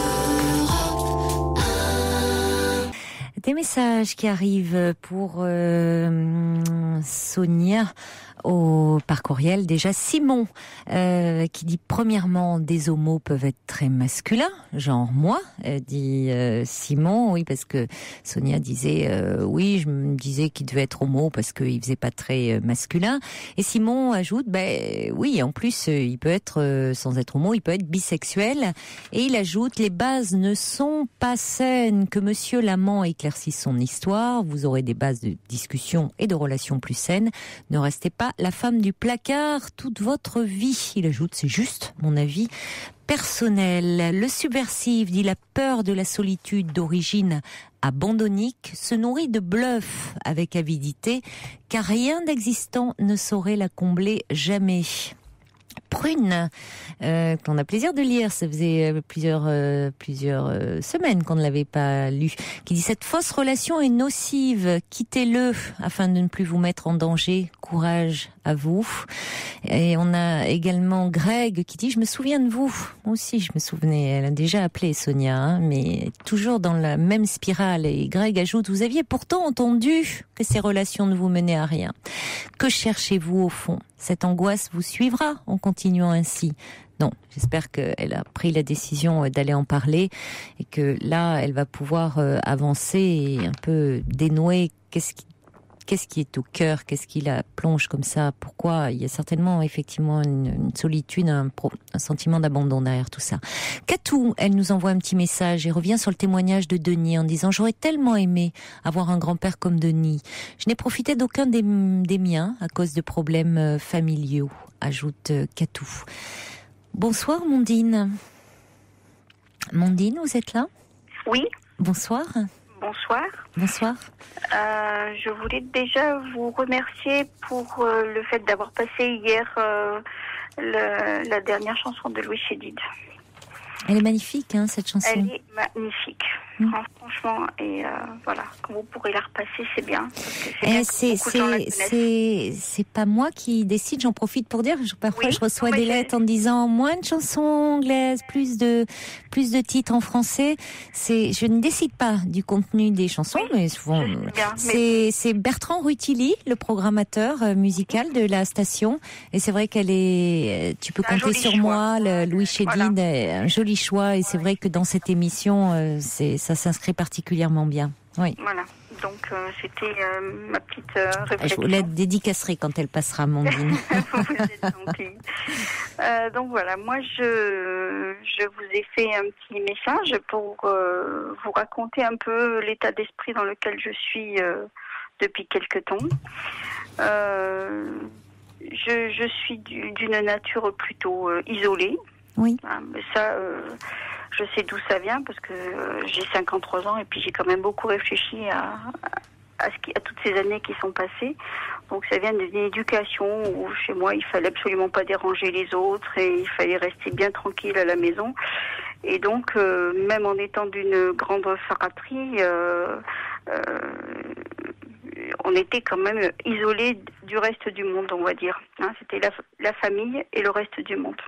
Des messages qui arrivent pour euh, Sonia au par courriel. Déjà Simon euh, qui dit premièrement des homos peuvent être très masculins, genre moi, euh, dit euh, Simon. Oui, parce que Sonia disait euh, oui, je me disais qu'il devait être homo parce qu'il faisait pas très euh, masculin. Et Simon ajoute ben oui, en plus euh, il peut être euh, sans être homo, il peut être bisexuel. Et il ajoute les bases ne sont pas saines, que Monsieur l'amant éclaircisse son histoire. Vous aurez des bases de discussion et de relations plus saines. Ne restez pas la femme du placard toute votre vie. Il ajoute, c'est juste mon avis personnel. Le subversif dit la peur de la solitude d'origine abandonnique se nourrit de bluff avec avidité, car rien d'existant ne saurait la combler jamais. Prune, euh, qu'on a plaisir de lire, ça faisait plusieurs euh, plusieurs euh, semaines qu'on ne l'avait pas lu, qui dit cette fausse relation est nocive, quittez-le afin de ne plus vous mettre en danger, courage à vous. Et on a également Greg qui dit je me souviens de vous, moi aussi je me souvenais, elle a déjà appelé Sonia, hein, mais toujours dans la même spirale. Et Greg ajoute vous aviez pourtant entendu que ces relations ne vous menaient à rien. Que cherchez-vous au fond? Cette angoisse vous suivra en continuant ainsi. Non, j'espère qu'elle a pris la décision d'aller en parler et que là, elle va pouvoir avancer et un peu dénouer qu'est-ce qui, qu'est-ce qui est au cœur, qu'est-ce qui la plonge comme ça, pourquoi. Il y a certainement effectivement une, une solitude, un, pro, un sentiment d'abandon derrière tout ça. Katou, elle nous envoie un petit message et revient sur le témoignage de Denis en disant « J'aurais tellement aimé avoir un grand-père comme Denis. Je n'ai profité d'aucun des, des miens à cause de problèmes familiaux », ajoute Katou. Bonsoir Mondine. Mondine, vous êtes là ? Oui. Bonsoir. Bonsoir. Bonsoir. Euh, je voulais déjà vous remercier pour euh, le fait d'avoir passé hier euh, le, la dernière chanson de Louis Chédid. Elle est magnifique, hein, cette chanson. Elle est magnifique, mmh. franchement. Et euh, voilà, quand vous pourrez la repasser, c'est bien. C'est, c'est, c'est, c'est, c'est pas moi qui décide, j'en profite pour dire. Parfois, oui, je reçois des lettres en disant moins de chansons anglaises, plus de, plus de titres en français. C'est, je ne décide pas du contenu des chansons, oui, mais souvent, bien, c'est, mais... c'est Bertrand Rutili, le programmateur musical de la station. Et c'est vrai qu'elle est, tu peux compter sur choix. moi, le, Louis Chédid, voilà. Un joli choix, et c'est vrai que dans cette émission, euh, c'est, ça s'inscrit particulièrement bien. Oui. Voilà, donc euh, c'était euh, ma petite euh, réflexion. Je vous la dédicacerai quand elle passera, Mondine. Vous êtes gentille. Euh, donc voilà, moi je, je vous ai fait un petit message pour euh, vous raconter un peu l'état d'esprit dans lequel je suis euh, depuis quelque temps. Euh, je, je suis du, d'une nature plutôt euh, isolée. Oui. Ah, mais ça, euh, je sais d'où ça vient parce que euh, j'ai cinquante-trois ans et puis j'ai quand même beaucoup réfléchi à, à, ce qui, à toutes ces années qui sont passées. Donc ça vient d'une éducation où chez moi il fallait absolument pas déranger les autres et il fallait rester bien tranquille à la maison. Et donc euh, même en étant d'une grande fratrie, euh, euh, on était quand même isolés du reste du monde, on va dire. Hein, c'était la, la famille et le reste du monde.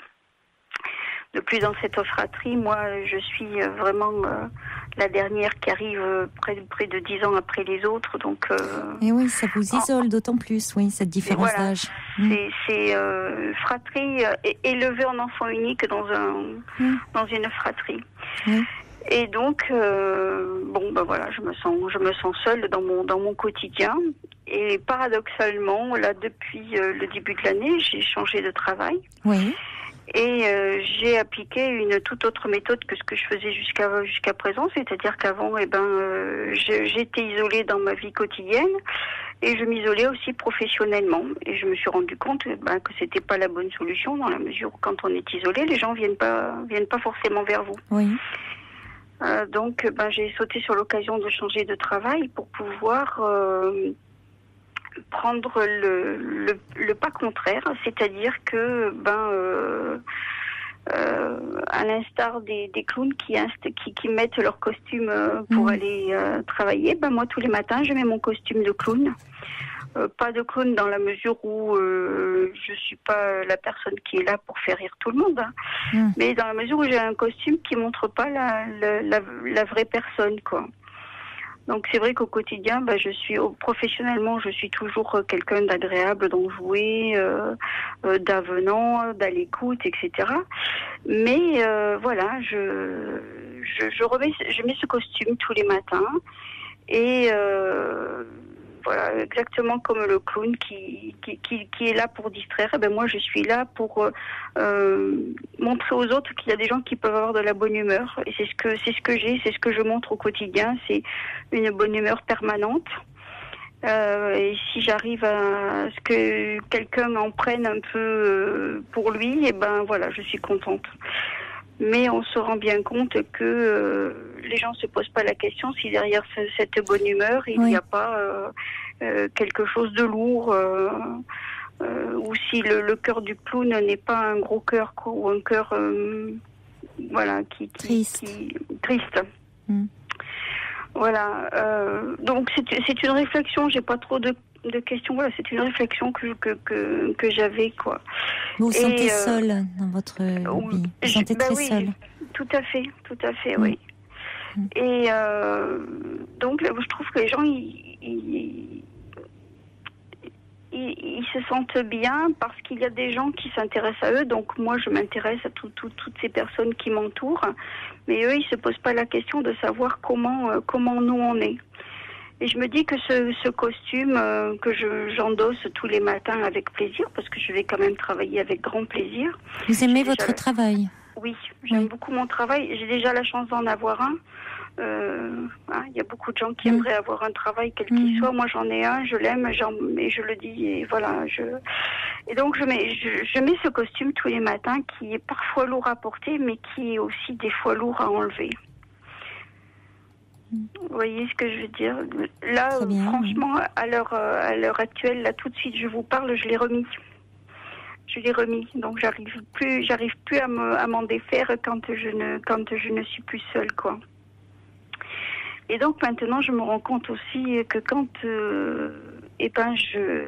De plus, dans cette fratrie, moi, je suis vraiment euh, la dernière qui arrive près, près de dix ans après les autres. Donc, euh, et oui, ça vous isole en... d'autant plus, oui, cette différence voilà, d'âge. C'est, c'est euh, fratrie euh, élevée en enfant unique dans, un, mmh. dans une fratrie. Mmh. Et donc, euh, bon, ben voilà, je me sens, je me sens seule dans mon, dans mon quotidien. Et paradoxalement, là, depuis euh, le début de l'année, j'ai changé de travail. Oui. Et euh, j'ai appliqué une toute autre méthode que ce que je faisais jusqu'à jusqu'à présent, c'est-à-dire qu'avant, eh ben, euh, je, j'étais isolée dans ma vie quotidienne et je m'isolais aussi professionnellement. Et je me suis rendu compte ben, que c'était pas la bonne solution dans la mesure où quand on est isolé, les gens viennent pas viennent pas forcément vers vous. Oui. Euh, donc, ben, j'ai sauté sur l'occasion de changer de travail pour pouvoir euh, prendre le, le, le pas contraire, c'est-à-dire que, ben, euh, euh, à l'instar des, des clowns qui, inst- qui, qui mettent leur costume pour mmh. aller euh, travailler, ben moi tous les matins je mets mon costume de clown. Euh, pas de clown dans la mesure où euh, je suis pas la personne qui est là pour faire rire tout le monde, hein. mmh. mais dans la mesure où j'ai un costume qui montre pas la, la, la, la vraie personne, quoi. Donc c'est vrai qu'au quotidien, bah, je suis professionnellement, je suis toujours quelqu'un d'agréable, d'enjoué, euh, euh, d'avenant, d'à l'écoute, et cetera. Mais euh, voilà, je, je je remets, je mets ce costume tous les matins et euh, voilà, exactement comme le clown qui qui qui, qui est là pour distraire. Et ben moi je suis là pour euh, montrer aux autres qu'il y a des gens qui peuvent avoir de la bonne humeur. Et c'est ce que c'est ce que j'ai, c'est ce que je montre au quotidien. C'est une bonne humeur permanente. Euh, et si j'arrive à ce que quelqu'un en prenne un peu pour lui, et ben voilà, je suis contente. Mais on se rend bien compte que euh, les gens se posent pas la question si derrière ce, cette bonne humeur il n'y oui. a pas euh, euh, quelque chose de lourd, euh, euh, ou si le, le cœur du clown n'est pas un gros cœur ou un cœur euh, voilà qui, qui triste. Qui, triste. Mm. Voilà. Euh, donc c'est, c'est une réflexion. J'ai pas trop de de questions. Voilà, c'est une réflexion que que que, que j'avais, quoi. Vous vous Et, sentez euh, seule dans votre vie. Vous vous sentez bah très oui, seule. Tout à fait, tout à fait, mmh. oui. Mmh. Et euh, donc, je trouve que les gens, ils, ils, ils, ils se sentent bien parce qu'il y a des gens qui s'intéressent à eux. Donc, moi, je m'intéresse à tout, tout, toutes ces personnes qui m'entourent. Mais eux, ils se posent pas la question de savoir comment, euh, comment nous on est. Et je me dis que ce, ce costume euh, que je, j'endosse tous les matins avec plaisir, parce que je vais quand même travailler avec grand plaisir. Vous aimez J'ai votre le... travail? Oui, j'aime oui. beaucoup mon travail. J'ai déjà la chance d'en avoir un. Il euh, hein, y a beaucoup de gens qui mmh. aimeraient avoir un travail quel qu'il mmh. soit. Moi, j'en ai un, je l'aime, j'en, et je le dis. Et voilà. Je... Et donc, je mets, je, je mets ce costume tous les matins, qui est parfois lourd à porter, mais qui est aussi des fois lourd à enlever. Mmh. Vous voyez ce que je veux dire? Là, bien, franchement, oui. à l'heure, à l'heure actuelle, là, tout de suite, je vous parle, je l'ai remis. Je l'ai remis, donc j'arrive plus, j'arrive plus à, me, à m'en défaire quand je ne, quand je ne suis plus seule, quoi. Et donc maintenant, je me rends compte aussi que quand, euh, eh ben, je,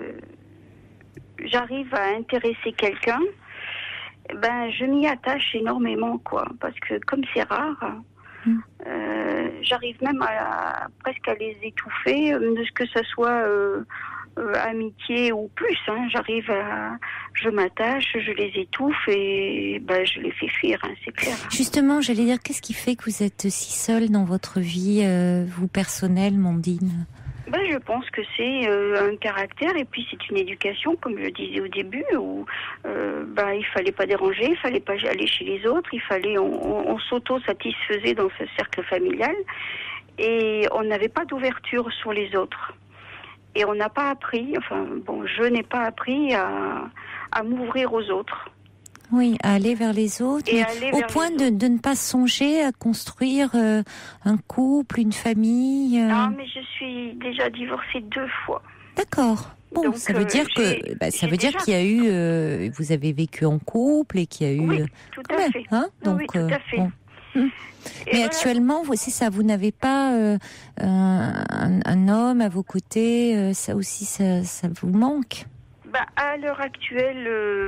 j'arrive à intéresser quelqu'un, ben, je m'y attache énormément, quoi, parce que comme c'est rare, mmh. euh, j'arrive même à, à presque à les étouffer, de ce que ça soit. Euh, Euh, amitié ou plus, hein, j'arrive à, je m'attache, je les étouffe et ben, je les fais fuir, hein, c'est clair. Justement, j'allais dire, qu'est-ce qui fait que vous êtes si seule dans votre vie, euh, vous personnelle, Mondine? Ben, je pense que c'est euh, un caractère et puis c'est une éducation, comme je le disais au début, où euh, ben, il fallait pas déranger, il fallait pas aller chez les autres, il fallait, on, on, on s'auto-satisfaisait dans ce cercle familial et on n'avait pas d'ouverture sur les autres. Et on n'a pas appris, enfin bon, je n'ai pas appris à, à m'ouvrir aux autres. Oui, à aller vers les autres, et au point de, de ne pas songer à construire euh, un couple, une famille. Euh... Non, mais je suis déjà divorcée deux fois. D'accord. Bon, donc, ça veut dire euh, que bah, ça veut dire déjà... qu'il y a eu, euh, vous avez vécu en couple et qu'il y a eu. Oui, tout à ouais, fait. Hein donc, oui, tout à fait. Euh, bon. Hum. Mais voilà. Actuellement, vous, c'est ça, vous n'avez pas euh, un, un homme à vos côtés, euh, ça aussi, ça, ça vous manque? Ben, à l'heure actuelle, euh,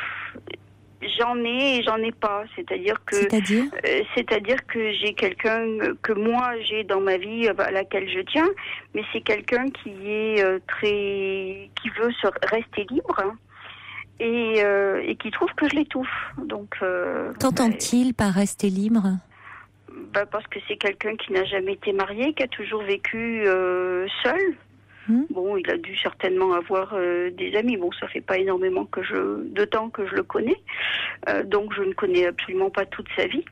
j'en ai et j'en ai pas. C'est-à-dire que, c'est-à-dire, euh, c'est-à-dire que j'ai quelqu'un que moi j'ai dans ma vie à laquelle je tiens, mais c'est quelqu'un qui est euh, très, qui veut se rester libre. Hein. Et, euh, et qui trouve que je l'étouffe. Donc, euh, qu'entend-il bah, par rester libre? Bah parce que c'est quelqu'un qui n'a jamais été marié, qui a toujours vécu euh, seul. Mmh. Bon, il a dû certainement avoir euh, des amis. Bon, ça fait pas énormément que je, de temps que je le connais, euh, donc je ne connais absolument pas toute sa vie.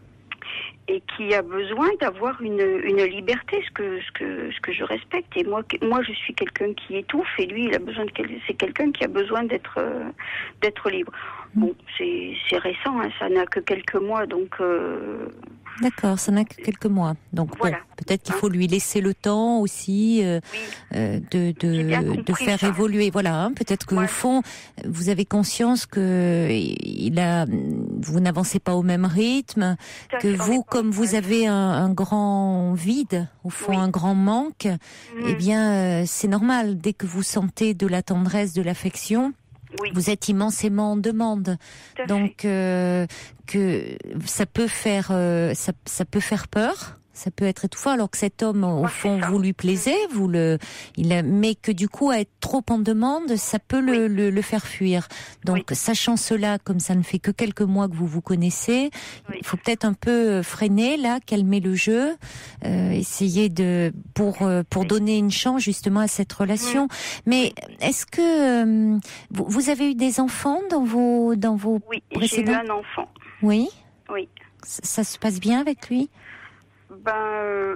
Et qui a besoin d'avoir une, une liberté, ce que, ce, que, ce que je respecte. Et moi, moi, je suis quelqu'un qui étouffe, et lui, il a besoin de c'est quelqu'un qui a besoin d'être, euh, d'être libre. Bon, c'est, c'est récent, hein, ça n'a que quelques mois, donc. Euh... D'accord, ça n'a que quelques mois. Donc voilà. Bon, peut-être qu'il faut lui laisser le temps aussi euh, oui. euh, de de, de faire ça. évoluer. Voilà, hein, peut-être que ouais. au fond, vous avez conscience que il a, vous n'avancez pas au même rythme, ça, que vous, comme vous avez un, un grand vide, au fond, oui. un grand manque. Mmh. Eh bien, euh, c'est normal. Dès que vous sentez de la tendresse, de l'affection. Oui. Vous êtes immensément en demande, donc euh, que ça peut faire, euh, ça, ça peut faire peur, ça peut être étouffant. Alors que cet homme, au ouais, fond, vous lui plaisez, vous le, il a, mais que du coup, à être trop en demande, ça peut oui. le, le, le faire fuir. Donc, oui. sachant cela, comme ça ne fait que quelques mois que vous vous connaissez, oui. il faut peut-être un peu freiner là, calmer le jeu, euh, essayer de pour euh, pour oui. donner une chance justement à cette relation. Oui. Mais est-ce que euh, vous, vous avez eu des enfants dans vos dans vos oui, précédents? J'ai eu un enfant. Oui. Oui. Ça, ça se passe bien avec lui? Ben, euh,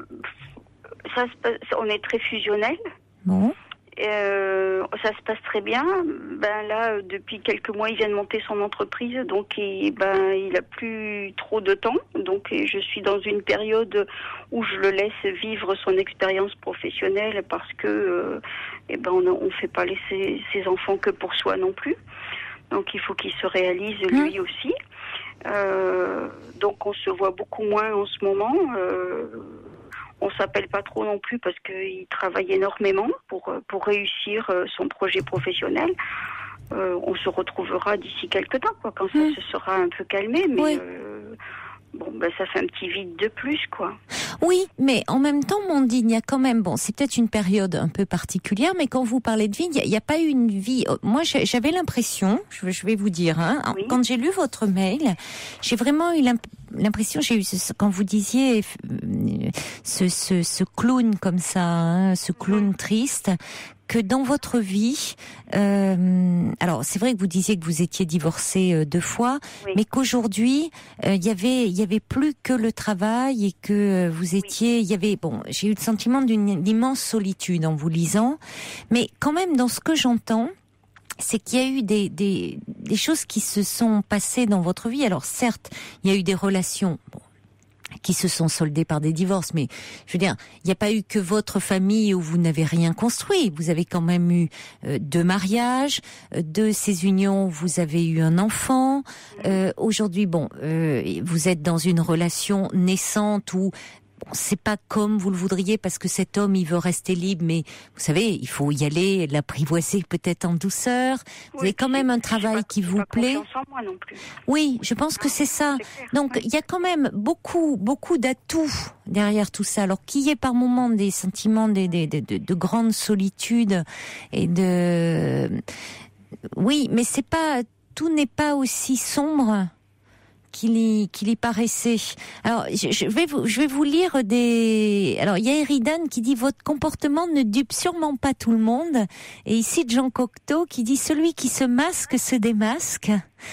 ça se passe, on est très fusionnels. Bon. Euh, ça se passe très bien. Ben là, depuis quelques mois, il vient de monter son entreprise, donc il, ben il a plus trop de temps. Donc je suis dans une période où je le laisse vivre son expérience professionnelle parce que, euh, eh ben on, on fait pas laisser ses enfants que pour soi non plus. Donc il faut qu'il se réalise lui mmh. aussi. Euh, donc on se voit beaucoup moins en ce moment. Euh, on s'appelle pas trop non plus parce qu'il travaille énormément pour pour réussir son projet professionnel. Euh, on se retrouvera d'ici quelques temps, quoi, quand ça mmh. se sera un peu calmé. Mais oui. euh, bon, ben ça fait un petit vide de plus, quoi. Oui, mais en même temps, Mondine, il y a quand même, bon, c'est peut-être une période un peu particulière, mais quand vous parlez de vie, il n'y a, a pas eu une vie. Moi, j'avais l'impression, je, je vais vous dire, hein, oui. quand j'ai lu votre mail, j'ai vraiment eu l'impression, j'ai eu ce, quand vous disiez ce, ce, ce clown comme ça, hein, ce clown mmh. triste, que dans votre vie, euh, alors c'est vrai que vous disiez que vous étiez divorcé euh, deux fois, oui. mais qu'aujourd'hui il euh, y avait il y avait plus que le travail et que euh, vous étiez, il oui. y avait bon, j'ai eu le sentiment d'une immense solitude en vous lisant, mais quand même dans ce que j'entends, c'est qu'il y a eu des des des choses qui se sont passées dans votre vie. Alors certes, il y a eu des relations. Bon, qui se sont soldés par des divorces, mais je veux dire, il n'y a pas eu que votre famille où vous n'avez rien construit. Vous avez quand même eu euh, deux mariages, euh, de ces unions, vous avez eu un enfant. Euh, aujourd'hui, bon, euh, vous êtes dans une relation naissante où bon, c'est pas comme vous le voudriez parce que cet homme il veut rester libre, mais vous savez, il faut y aller, l'apprivoiser peut-être en douceur. Vous oui, avez quand même un travail qui vous plaît. En moi non plus. Oui, je pense que c'est ça. C'est Donc il y a quand même beaucoup, beaucoup d'atouts derrière tout ça. Alors qu'il y ait par moments des sentiments de, de, de, de, de grande solitude et de, oui, mais c'est pas, tout n'est pas aussi sombre qu'il y, qu'il y paraissait. Alors, je, je vais vous, je vais vous lire des. Alors, il y a Eridan qui dit votre comportement ne dupe sûrement pas tout le monde. Et ici, Jean Cocteau qui dit celui qui se masque se démasque.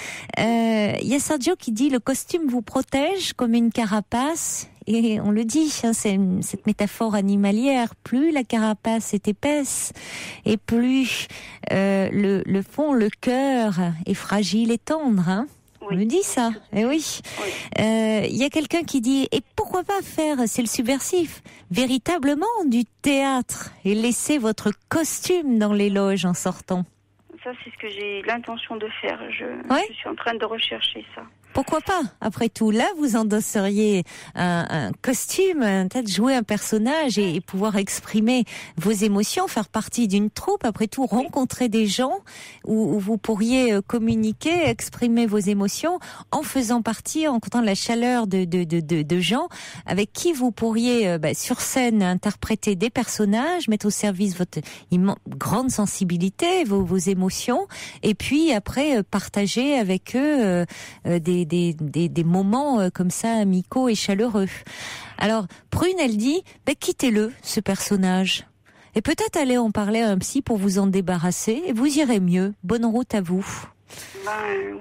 Euh, il y a Sergio qui dit le costume vous protège comme une carapace. Et on le dit, hein, c'est une, cette métaphore animalière. Plus la carapace est épaisse, et plus euh, le, le fond, le cœur est fragile et tendre. Hein. On me dit ça, eh oui. Il oui. euh, y a quelqu'un qui dit, et pourquoi pas faire, c'est le subversif, véritablement du théâtre et laisser votre costume dans les loges en sortant. Ça, c'est ce que j'ai l'intention de faire. Je, ouais. je suis en train de rechercher ça. Pourquoi pas? Après tout, là, vous endosseriez un, un costume, peut-être jouer un personnage et, et pouvoir exprimer vos émotions, faire partie d'une troupe. Après tout, rencontrer des gens où, où vous pourriez communiquer, exprimer vos émotions en faisant partie, en comptant la chaleur de, de, de, de, de gens avec qui vous pourriez, bah, sur scène, interpréter des personnages, mettre au service votre immense, grande sensibilité, vos, vos émotions, et puis après, partager avec eux euh, des Des, des, des moments euh, comme ça amicaux et chaleureux. Alors Prune, elle dit bah, quittez-le, ce personnage, et peut-être allez en parler à un psy pour vous en débarrasser et vous irez mieux. Bonne route à vous. Ben,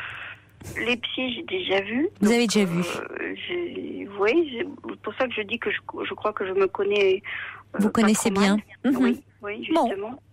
les psys, j'ai déjà vu. Vous donc, avez déjà vu euh, j'ai, Oui, c'est pour ça que je dis que je, je crois que je me connais. Euh, vous connaissez bien. Mm-hmm. Oui, oui, justement. Bon.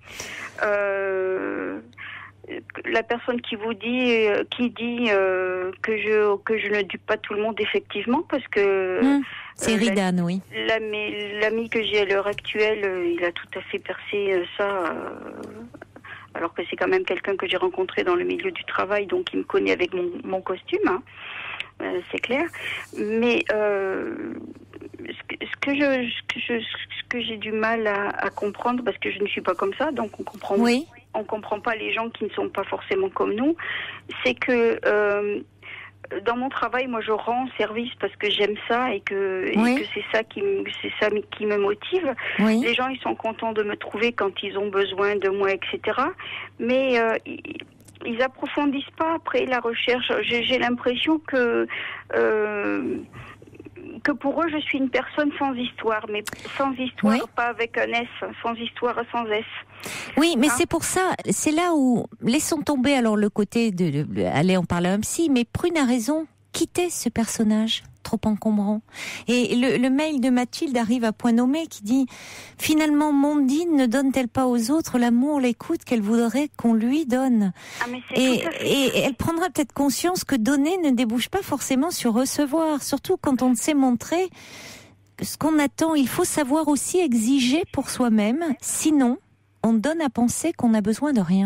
Euh, La personne qui vous dit, qui dit euh, que je que je ne dupe pas tout le monde, effectivement, parce que mmh, c'est euh, Ridan, la, oui. L'ami, l'ami que j'ai à l'heure actuelle, euh, il a tout à fait percé euh, ça, euh, alors que c'est quand même quelqu'un que j'ai rencontré dans le milieu du travail, donc il me connaît avec mon, mon costume, hein, euh, c'est clair. Mais euh, ce que, ce que je ce que je ce que j'ai du mal à, à comprendre, parce que je ne suis pas comme ça, donc on comprend. Oui. On comprend pas les gens qui ne sont pas forcément comme nous. C'est que euh, dans mon travail, moi, je rends service parce que j'aime ça et que, oui. et que c'est ça qui, c'est ça qui me motive. Oui. Les gens, ils sont contents de me trouver quand ils ont besoin de moi, et cetera. Mais euh, ils, ils approfondissent pas après la recherche. J'ai, j'ai l'impression que euh, que pour eux, je suis une personne sans histoire, mais sans histoire, oui. pas avec un S, sans histoire sans S. Oui, mais hein? C'est pour ça, c'est là où, laissons tomber alors le côté de, de aller en parler à un psy, mais Prune a raison, quittez ce personnage trop encombrant. Et le, le mail de Mathilde arrive à point nommé qui dit « Finalement, Mondine ne donne-t-elle pas aux autres l'amour, l'écoute qu'elle voudrait qu'on lui donne ah, mais c'est et, tout à fait... et elle prendra peut-être conscience que donner ne débouche pas forcément sur recevoir, surtout quand on ne sait montrer ce qu'on attend. Il faut savoir aussi exiger pour soi-même, sinon on donne à penser qu'on a besoin de rien. »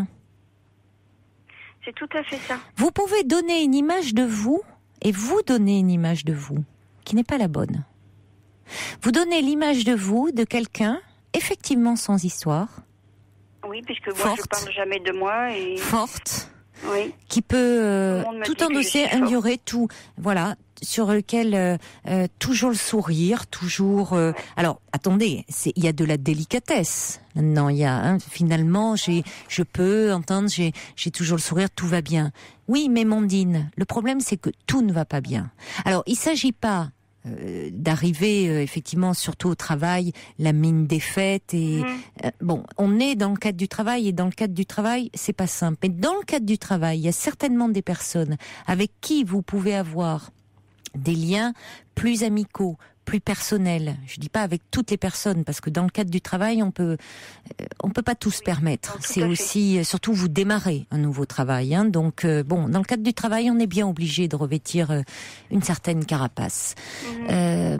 C'est tout à fait ça. Vous pouvez donner une image de vous et vous donnez une image de vous qui n'est pas la bonne. Vous donnez l'image de vous, de quelqu'un, effectivement sans histoire. Oui, puisque moi forte, je parle jamais de moi. Et... Forte, oui. qui peut euh, tout endosser, endurer tout, voilà, sur lequel euh, euh, toujours le sourire, toujours. Euh, ouais. Alors, attendez, c'est il y a de la délicatesse. Non, il y a hein, finalement, j'ai, je peux entendre, j'ai, j'ai toujours le sourire, tout va bien. Oui, mais Mondine, le problème c'est que tout ne va pas bien. Alors, il s'agit pas Euh, d'arriver euh, effectivement surtout au travail la mine défaite et mmh. euh, bon on est dans le cadre du travail et dans le cadre du travail c'est pas simple, mais dans le cadre du travail il y a certainement des personnes avec qui vous pouvez avoir des liens plus amicaux, plus personnels. Je dis pas avec toutes les personnes parce que dans le cadre du travail on peut euh, on peut pas tout se permettre. C'est aussi euh, surtout vous démarrez un nouveau travail hein, donc euh, bon dans le cadre du travail on est bien obligé de revêtir euh, une certaine carapace. Mmh. Euh,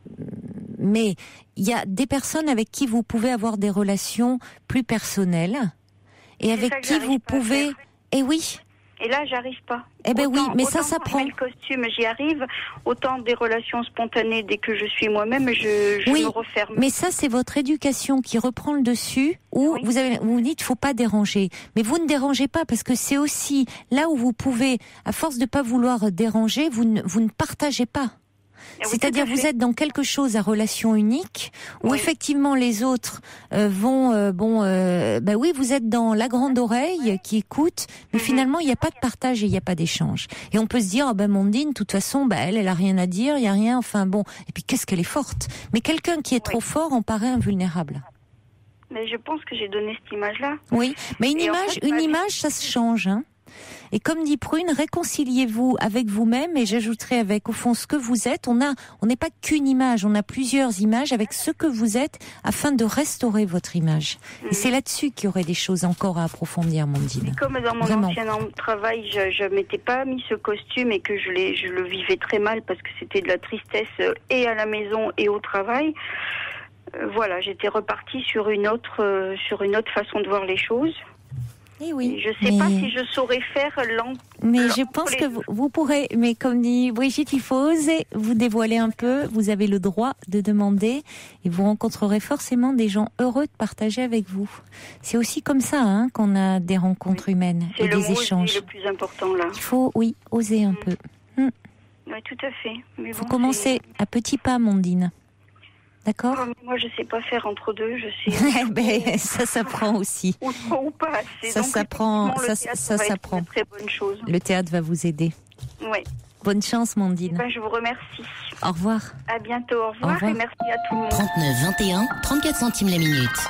mais il y a des personnes avec qui vous pouvez avoir des relations plus personnelles et c'est avec qui vous pouvez et eh oui Et là, j'arrive pas. Eh ben autant, oui, mais ça, ça prend. Le costume, j'y arrive. Autant des relations spontanées, dès que je suis moi-même, je, je oui, me referme. Mais ça, c'est votre éducation qui reprend le dessus, où oui. vous avez, vous dites, faut pas déranger. Mais vous ne dérangez pas, parce que c'est aussi là où vous pouvez, à force de pas vouloir déranger, vous ne, vous ne partagez pas. Oui, c'est-à-dire vous êtes dans quelque chose à relation unique où oui. effectivement les autres euh, vont euh, bon euh, bah oui vous êtes dans la grande oreille qui écoute mais mm-hmm. finalement il n'y a pas de partage et il n'y a pas d'échange et on peut se dire oh ben Mondine de toute façon bah elle elle a rien à dire il y a rien enfin bon et puis qu'est-ce qu'elle est forte mais quelqu'un qui est oui. trop fort en paraît invulnérable. Mais je pense que j'ai donné cette image-là. Oui mais une et image en fait, une image ça se change hein. Et comme dit Prune, réconciliez-vous avec vous-même et j'ajouterai avec, au fond, ce que vous êtes. On a, on n'est pas qu'une image, on a plusieurs images avec ce que vous êtes afin de restaurer votre image. Mmh. Et c'est là-dessus qu'il y aurait des choses encore à approfondir, Mondine. Comme dans mon Vraiment. ancien travail, je, je m'étais pas mis ce costume et que je, l'ai, je le vivais très mal parce que c'était de la tristesse et à la maison et au travail. Euh, voilà, j'étais repartie sur une autre, euh, sur une autre façon de voir les choses. Eh oui, je ne sais mais... pas si je saurais faire l'en... Mais je pense que vous, vous pourrez, mais comme dit Brigitte, il faut oser vous dévoiler un peu, vous avez le droit de demander et vous rencontrerez forcément des gens heureux de partager avec vous. C'est aussi comme ça hein, qu'on a des rencontres oui. humaines c'est et des échanges. C'est le plus important là. Il faut, oui, oser un mmh. peu. Mmh. Oui, tout à fait. Il faut bon, commencer c'est... à petits pas, Mondine. D'accord. Oh, moi, je sais pas faire entre deux. Je sais. ben, ça s'apprend aussi. Ou, ou pas assez. Ça Donc, s'apprend. Ça, ça s'apprend. Une très bonne chose. Le théâtre va vous aider. Oui. Bonne chance, Mondine. Ben, je vous remercie. Au revoir. À bientôt. Au revoir, au revoir. Et merci à tout le monde. trente-neuf vingt et un, trente-quatre centimes la minute.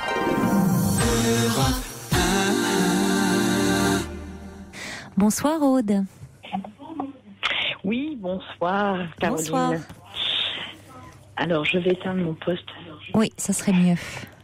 Bonsoir, Aude. Oui, bonsoir, Caroline. Bonsoir. Alors, je vais éteindre mon poste. Oui, ça serait mieux.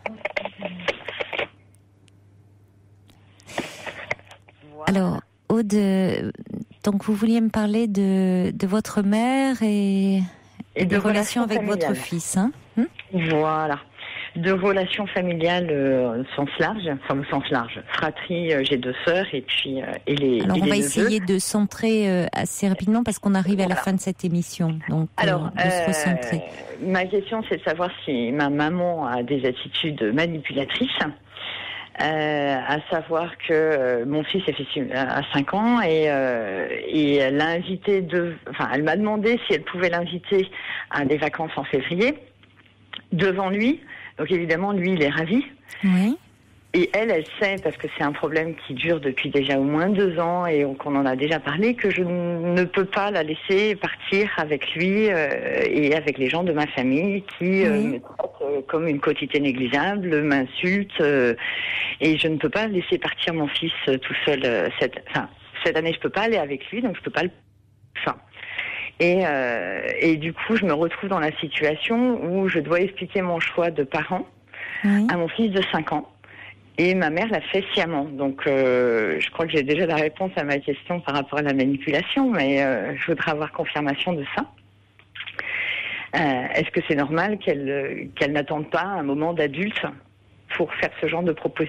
Voilà. Alors, Aude, donc vous vouliez me parler de, de votre mère et, et, et de, de relations avec familiales. Votre fils, hein hum Voilà. De relations familiales euh, sens large, enfin au sens large. Fratrie, euh, j'ai deux sœurs et puis euh, et les. Alors et on les va neveux. essayer de centrer euh, assez rapidement parce qu'on arrive voilà. à la fin de cette émission, donc Alors, euh, de se recentrer. Euh, ma question, c'est de savoir si ma maman a des attitudes manipulatrices. Euh, à savoir que euh, mon fils a cinq ans et, euh, et elle l'a invité de, enfin elle m'a demandé si elle pouvait l'inviter à des vacances en février devant lui. Donc évidemment, lui, il est ravi. Oui. Et elle, elle sait, parce que c'est un problème qui dure depuis déjà au moins deux ans et qu'on en a déjà parlé, que je ne peux pas la laisser partir avec lui euh, et avec les gens de ma famille qui oui. euh, me traitent euh, comme une quotité négligeable, m'insultent. Euh, et je ne peux pas laisser partir mon fils euh, tout seul. Euh, cette, enfin, cette année, je peux pas aller avec lui, donc je peux pas le... Enfin... Et, euh, et du coup, je me retrouve dans la situation où je dois expliquer mon choix de parent oui. à mon fils de cinq ans. Et ma mère l'a fait sciemment. Donc, euh, je crois que j'ai déjà la réponse à ma question par rapport à la manipulation, mais euh, je voudrais avoir confirmation de ça. Euh, est-ce que c'est normal qu'elle, qu'elle n'attende pas un moment d'adulte pour faire ce genre de proposition ?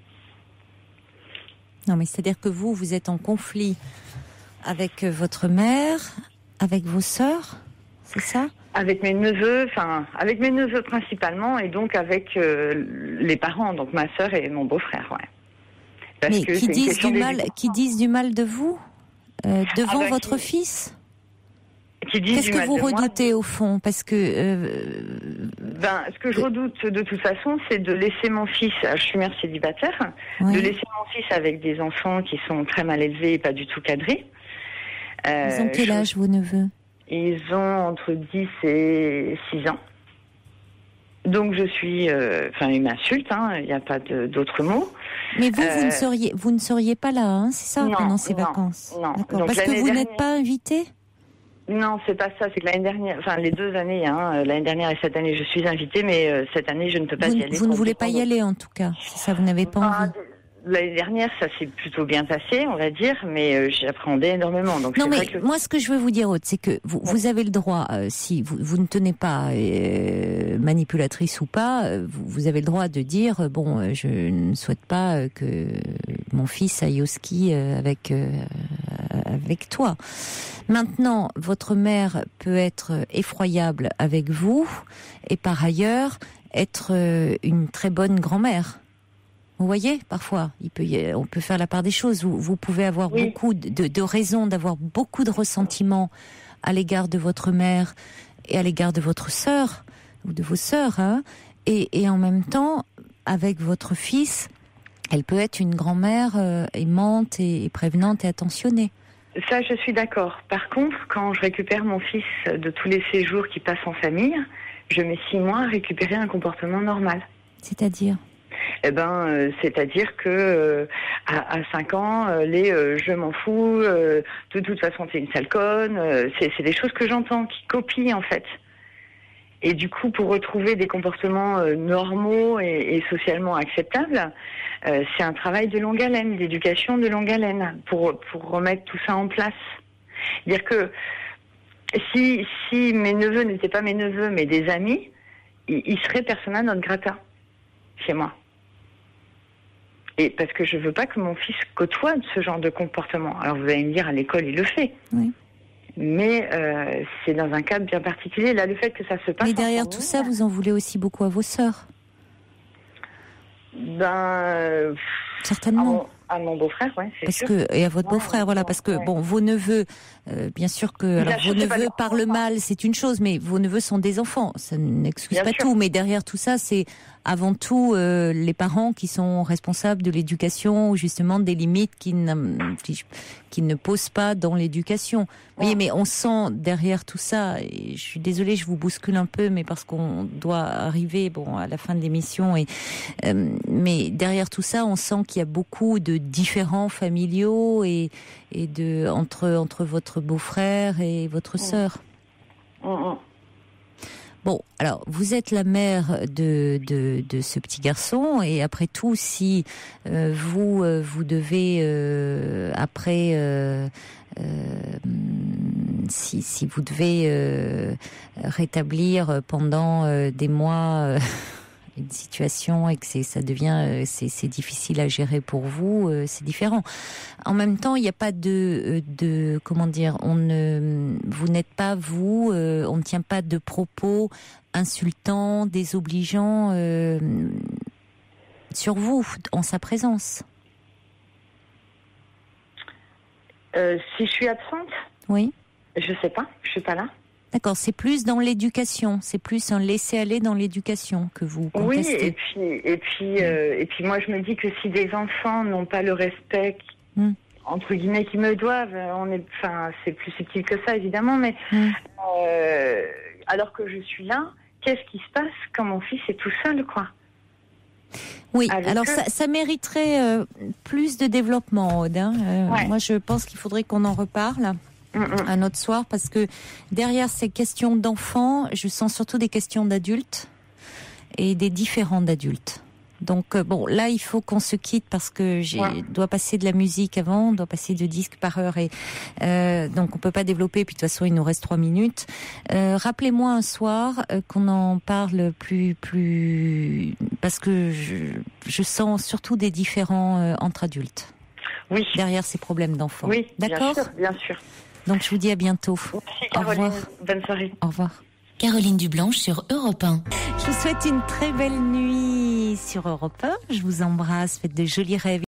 Non, mais c'est-à-dire que vous, vous êtes en conflit avec votre mère, avec vos sœurs, c'est ça ? Avec mes neveux, enfin, avec mes neveux principalement, et donc avec euh, les parents, donc ma sœur et mon beau-frère, ouais. Parce Mais que qui c'est une disent question du mal, d'éducation. qui disent du mal de vous euh, devant Ah bah, votre qui- fils. Qui disent Qu'est-ce du que mal vous de moi. redoutez au fond? Parce que euh, Ben, ce que je redoute de toute façon, c'est de laisser mon fils, je suis mère célibataire, oui. de laisser mon fils avec des enfants qui sont très mal élevés et pas du tout cadrés. Euh, ils ont quel je- âge vos neveux? Ils ont entre dix et six ans. Donc je suis, euh, enfin, il m'insulte, hein, il n'y a pas de- d'autre mot. Mais vous, vous Euh, ne seriez, vous ne seriez pas là, hein, c'est ça, non, pendant ces non, vacances? non. D'accord. Donc, Parce que l'année vous dernière- n'êtes pas invité? Non, c'est pas ça. C'est que l'année dernière, enfin les deux années, hein, l'année dernière et cette année, je suis invitée, mais euh, cette année, je ne peux pas Vous, y n- aller. vous ne pour voulez des pas y raisons. aller en tout cas, c'est ça, vous n'avez pas Ah, envie. L'année dernière, ça s'est plutôt bien passé, on va dire, mais euh, j'ai appréhendé énormément. Donc Non c'est mais vrai que... moi ce que je veux vous dire Aude, c'est que vous, vous avez le droit, euh, si vous, vous ne tenez pas euh, manipulatrice ou pas, euh, vous, vous avez le droit de dire euh, bon euh, je ne souhaite pas euh, que mon fils aille au ski euh, avec euh, avec toi. Maintenant, votre mère peut être effroyable avec vous et par ailleurs être euh, une très bonne grand-mère. Vous voyez, parfois, il peut y, on peut faire la part des choses. Vous, vous pouvez avoir Oui. beaucoup de, de raisons, d'avoir beaucoup de ressentiments à l'égard de votre mère et à l'égard de votre sœur ou de vos sœurs, hein, et, et en même temps, avec votre fils, elle peut être une grand-mère euh, aimante et, et prévenante et attentionnée. Ça, je suis d'accord. Par contre, quand je récupère mon fils de tous les séjours qu'il passe en famille, je mets six mois à récupérer un comportement normal. C'est-à-dire? Eh ben, euh, c'est-à-dire que euh, à, à cinq ans, euh, les euh, je m'en fous, euh, de toute façon c'est une sale conne, euh, c'est, c'est des choses que j'entends, qui copient en fait. Et du coup, pour retrouver des comportements euh, normaux et, et socialement acceptables, euh, c'est un travail de longue haleine, d'éducation de longue haleine, pour pour remettre tout ça en place. Dire que si si mes neveux n'étaient pas mes neveux, mais des amis, ils, ils seraient persona non grata chez moi. Et parce que je veux pas que mon fils côtoie ce genre de comportement. Alors vous allez me dire, à l'école, il le fait. Oui. Mais euh, c'est dans un cadre bien particulier. Là, le fait que ça se passe... Mais derrière en tout famille, ça, vous en voulez aussi beaucoup à vos sœurs, Ben... euh, certainement. à mon, à mon beau-frère, ouais, c'est Parce sûr. que, et à votre Ouais, beau-frère, voilà, parce que, ouais. bon, vos neveux, euh, bien sûr que, Bien alors, sûr, vos c'est pas neveux des parlent enfants. mal, c'est une chose, mais vos neveux sont des enfants. Ça n'excuse Bien pas sûr. tout, mais derrière tout ça, c'est avant tout euh, les parents qui sont responsables de l'éducation, ou justement des limites qui, qui, qui ne posent pas dans l'éducation. Vous voyez, mais on sent derrière tout ça, et je suis désolée, je vous bouscule un peu, mais parce qu'on doit arriver, bon, à la fin de l'émission, et euh, mais derrière tout ça, on sent qu'il y a beaucoup de différends familiaux et, et de entre entre votre beau-frère et votre sœur. Mmh, mmh. Bon, alors vous êtes la mère de de, de ce petit garçon et après tout, si euh, vous euh, vous devez euh, après euh, euh, si si vous devez euh, rétablir pendant euh, des mois euh, une situation et que c'est ça devient euh, c'est c'est difficile à gérer pour vous, euh, c'est différent. En même temps, il n'y a pas de de comment dire, on ne vous n'êtes pas vous, euh, on ne tient pas de propos insultants, désobligeants euh, sur vous en sa présence. Euh, si je suis absente, Oui. je sais pas, je suis pas là. D'accord, c'est plus dans l'éducation, c'est plus un laisser-aller dans l'éducation que vous Oui, contestez. et puis et puis euh, et puis moi je me dis que si des enfants n'ont pas le respect Mm. entre guillemets qu'ils me doivent, on est, enfin c'est plus subtil que ça évidemment, mais Mm. euh, alors que je suis là, qu'est-ce qui se passe quand mon fils est tout seul, quoi? Oui, Avec alors eux. ça, ça mériterait euh, plus de développement, Aude, hein. Euh, Ouais. Moi, je pense qu'il faudrait qu'on en reparle Mm, mm. un autre soir, parce que derrière ces questions d'enfants, je sens surtout des questions d'adultes et des différends d'adultes. Donc euh, bon, là, il faut qu'on se quitte parce que j'ai Ouais. dois passer de la musique avant, on doit passer deux disques par heure et euh, donc on peut pas développer. Puis de toute façon, il nous reste trois minutes. Euh, rappelez-moi un soir euh, qu'on en parle plus plus parce que je, je sens surtout des différends euh, entre adultes Oui, derrière ces problèmes d'enfants. oui, bien D'accord. sûr, bien sûr. Donc je vous dis à bientôt. Merci Au Caroline, revoir. bonne soirée. Au revoir. Caroline Dublanche sur Europe un. Je vous souhaite une très belle nuit sur Europe un. Je vous embrasse, faites de jolis rêves.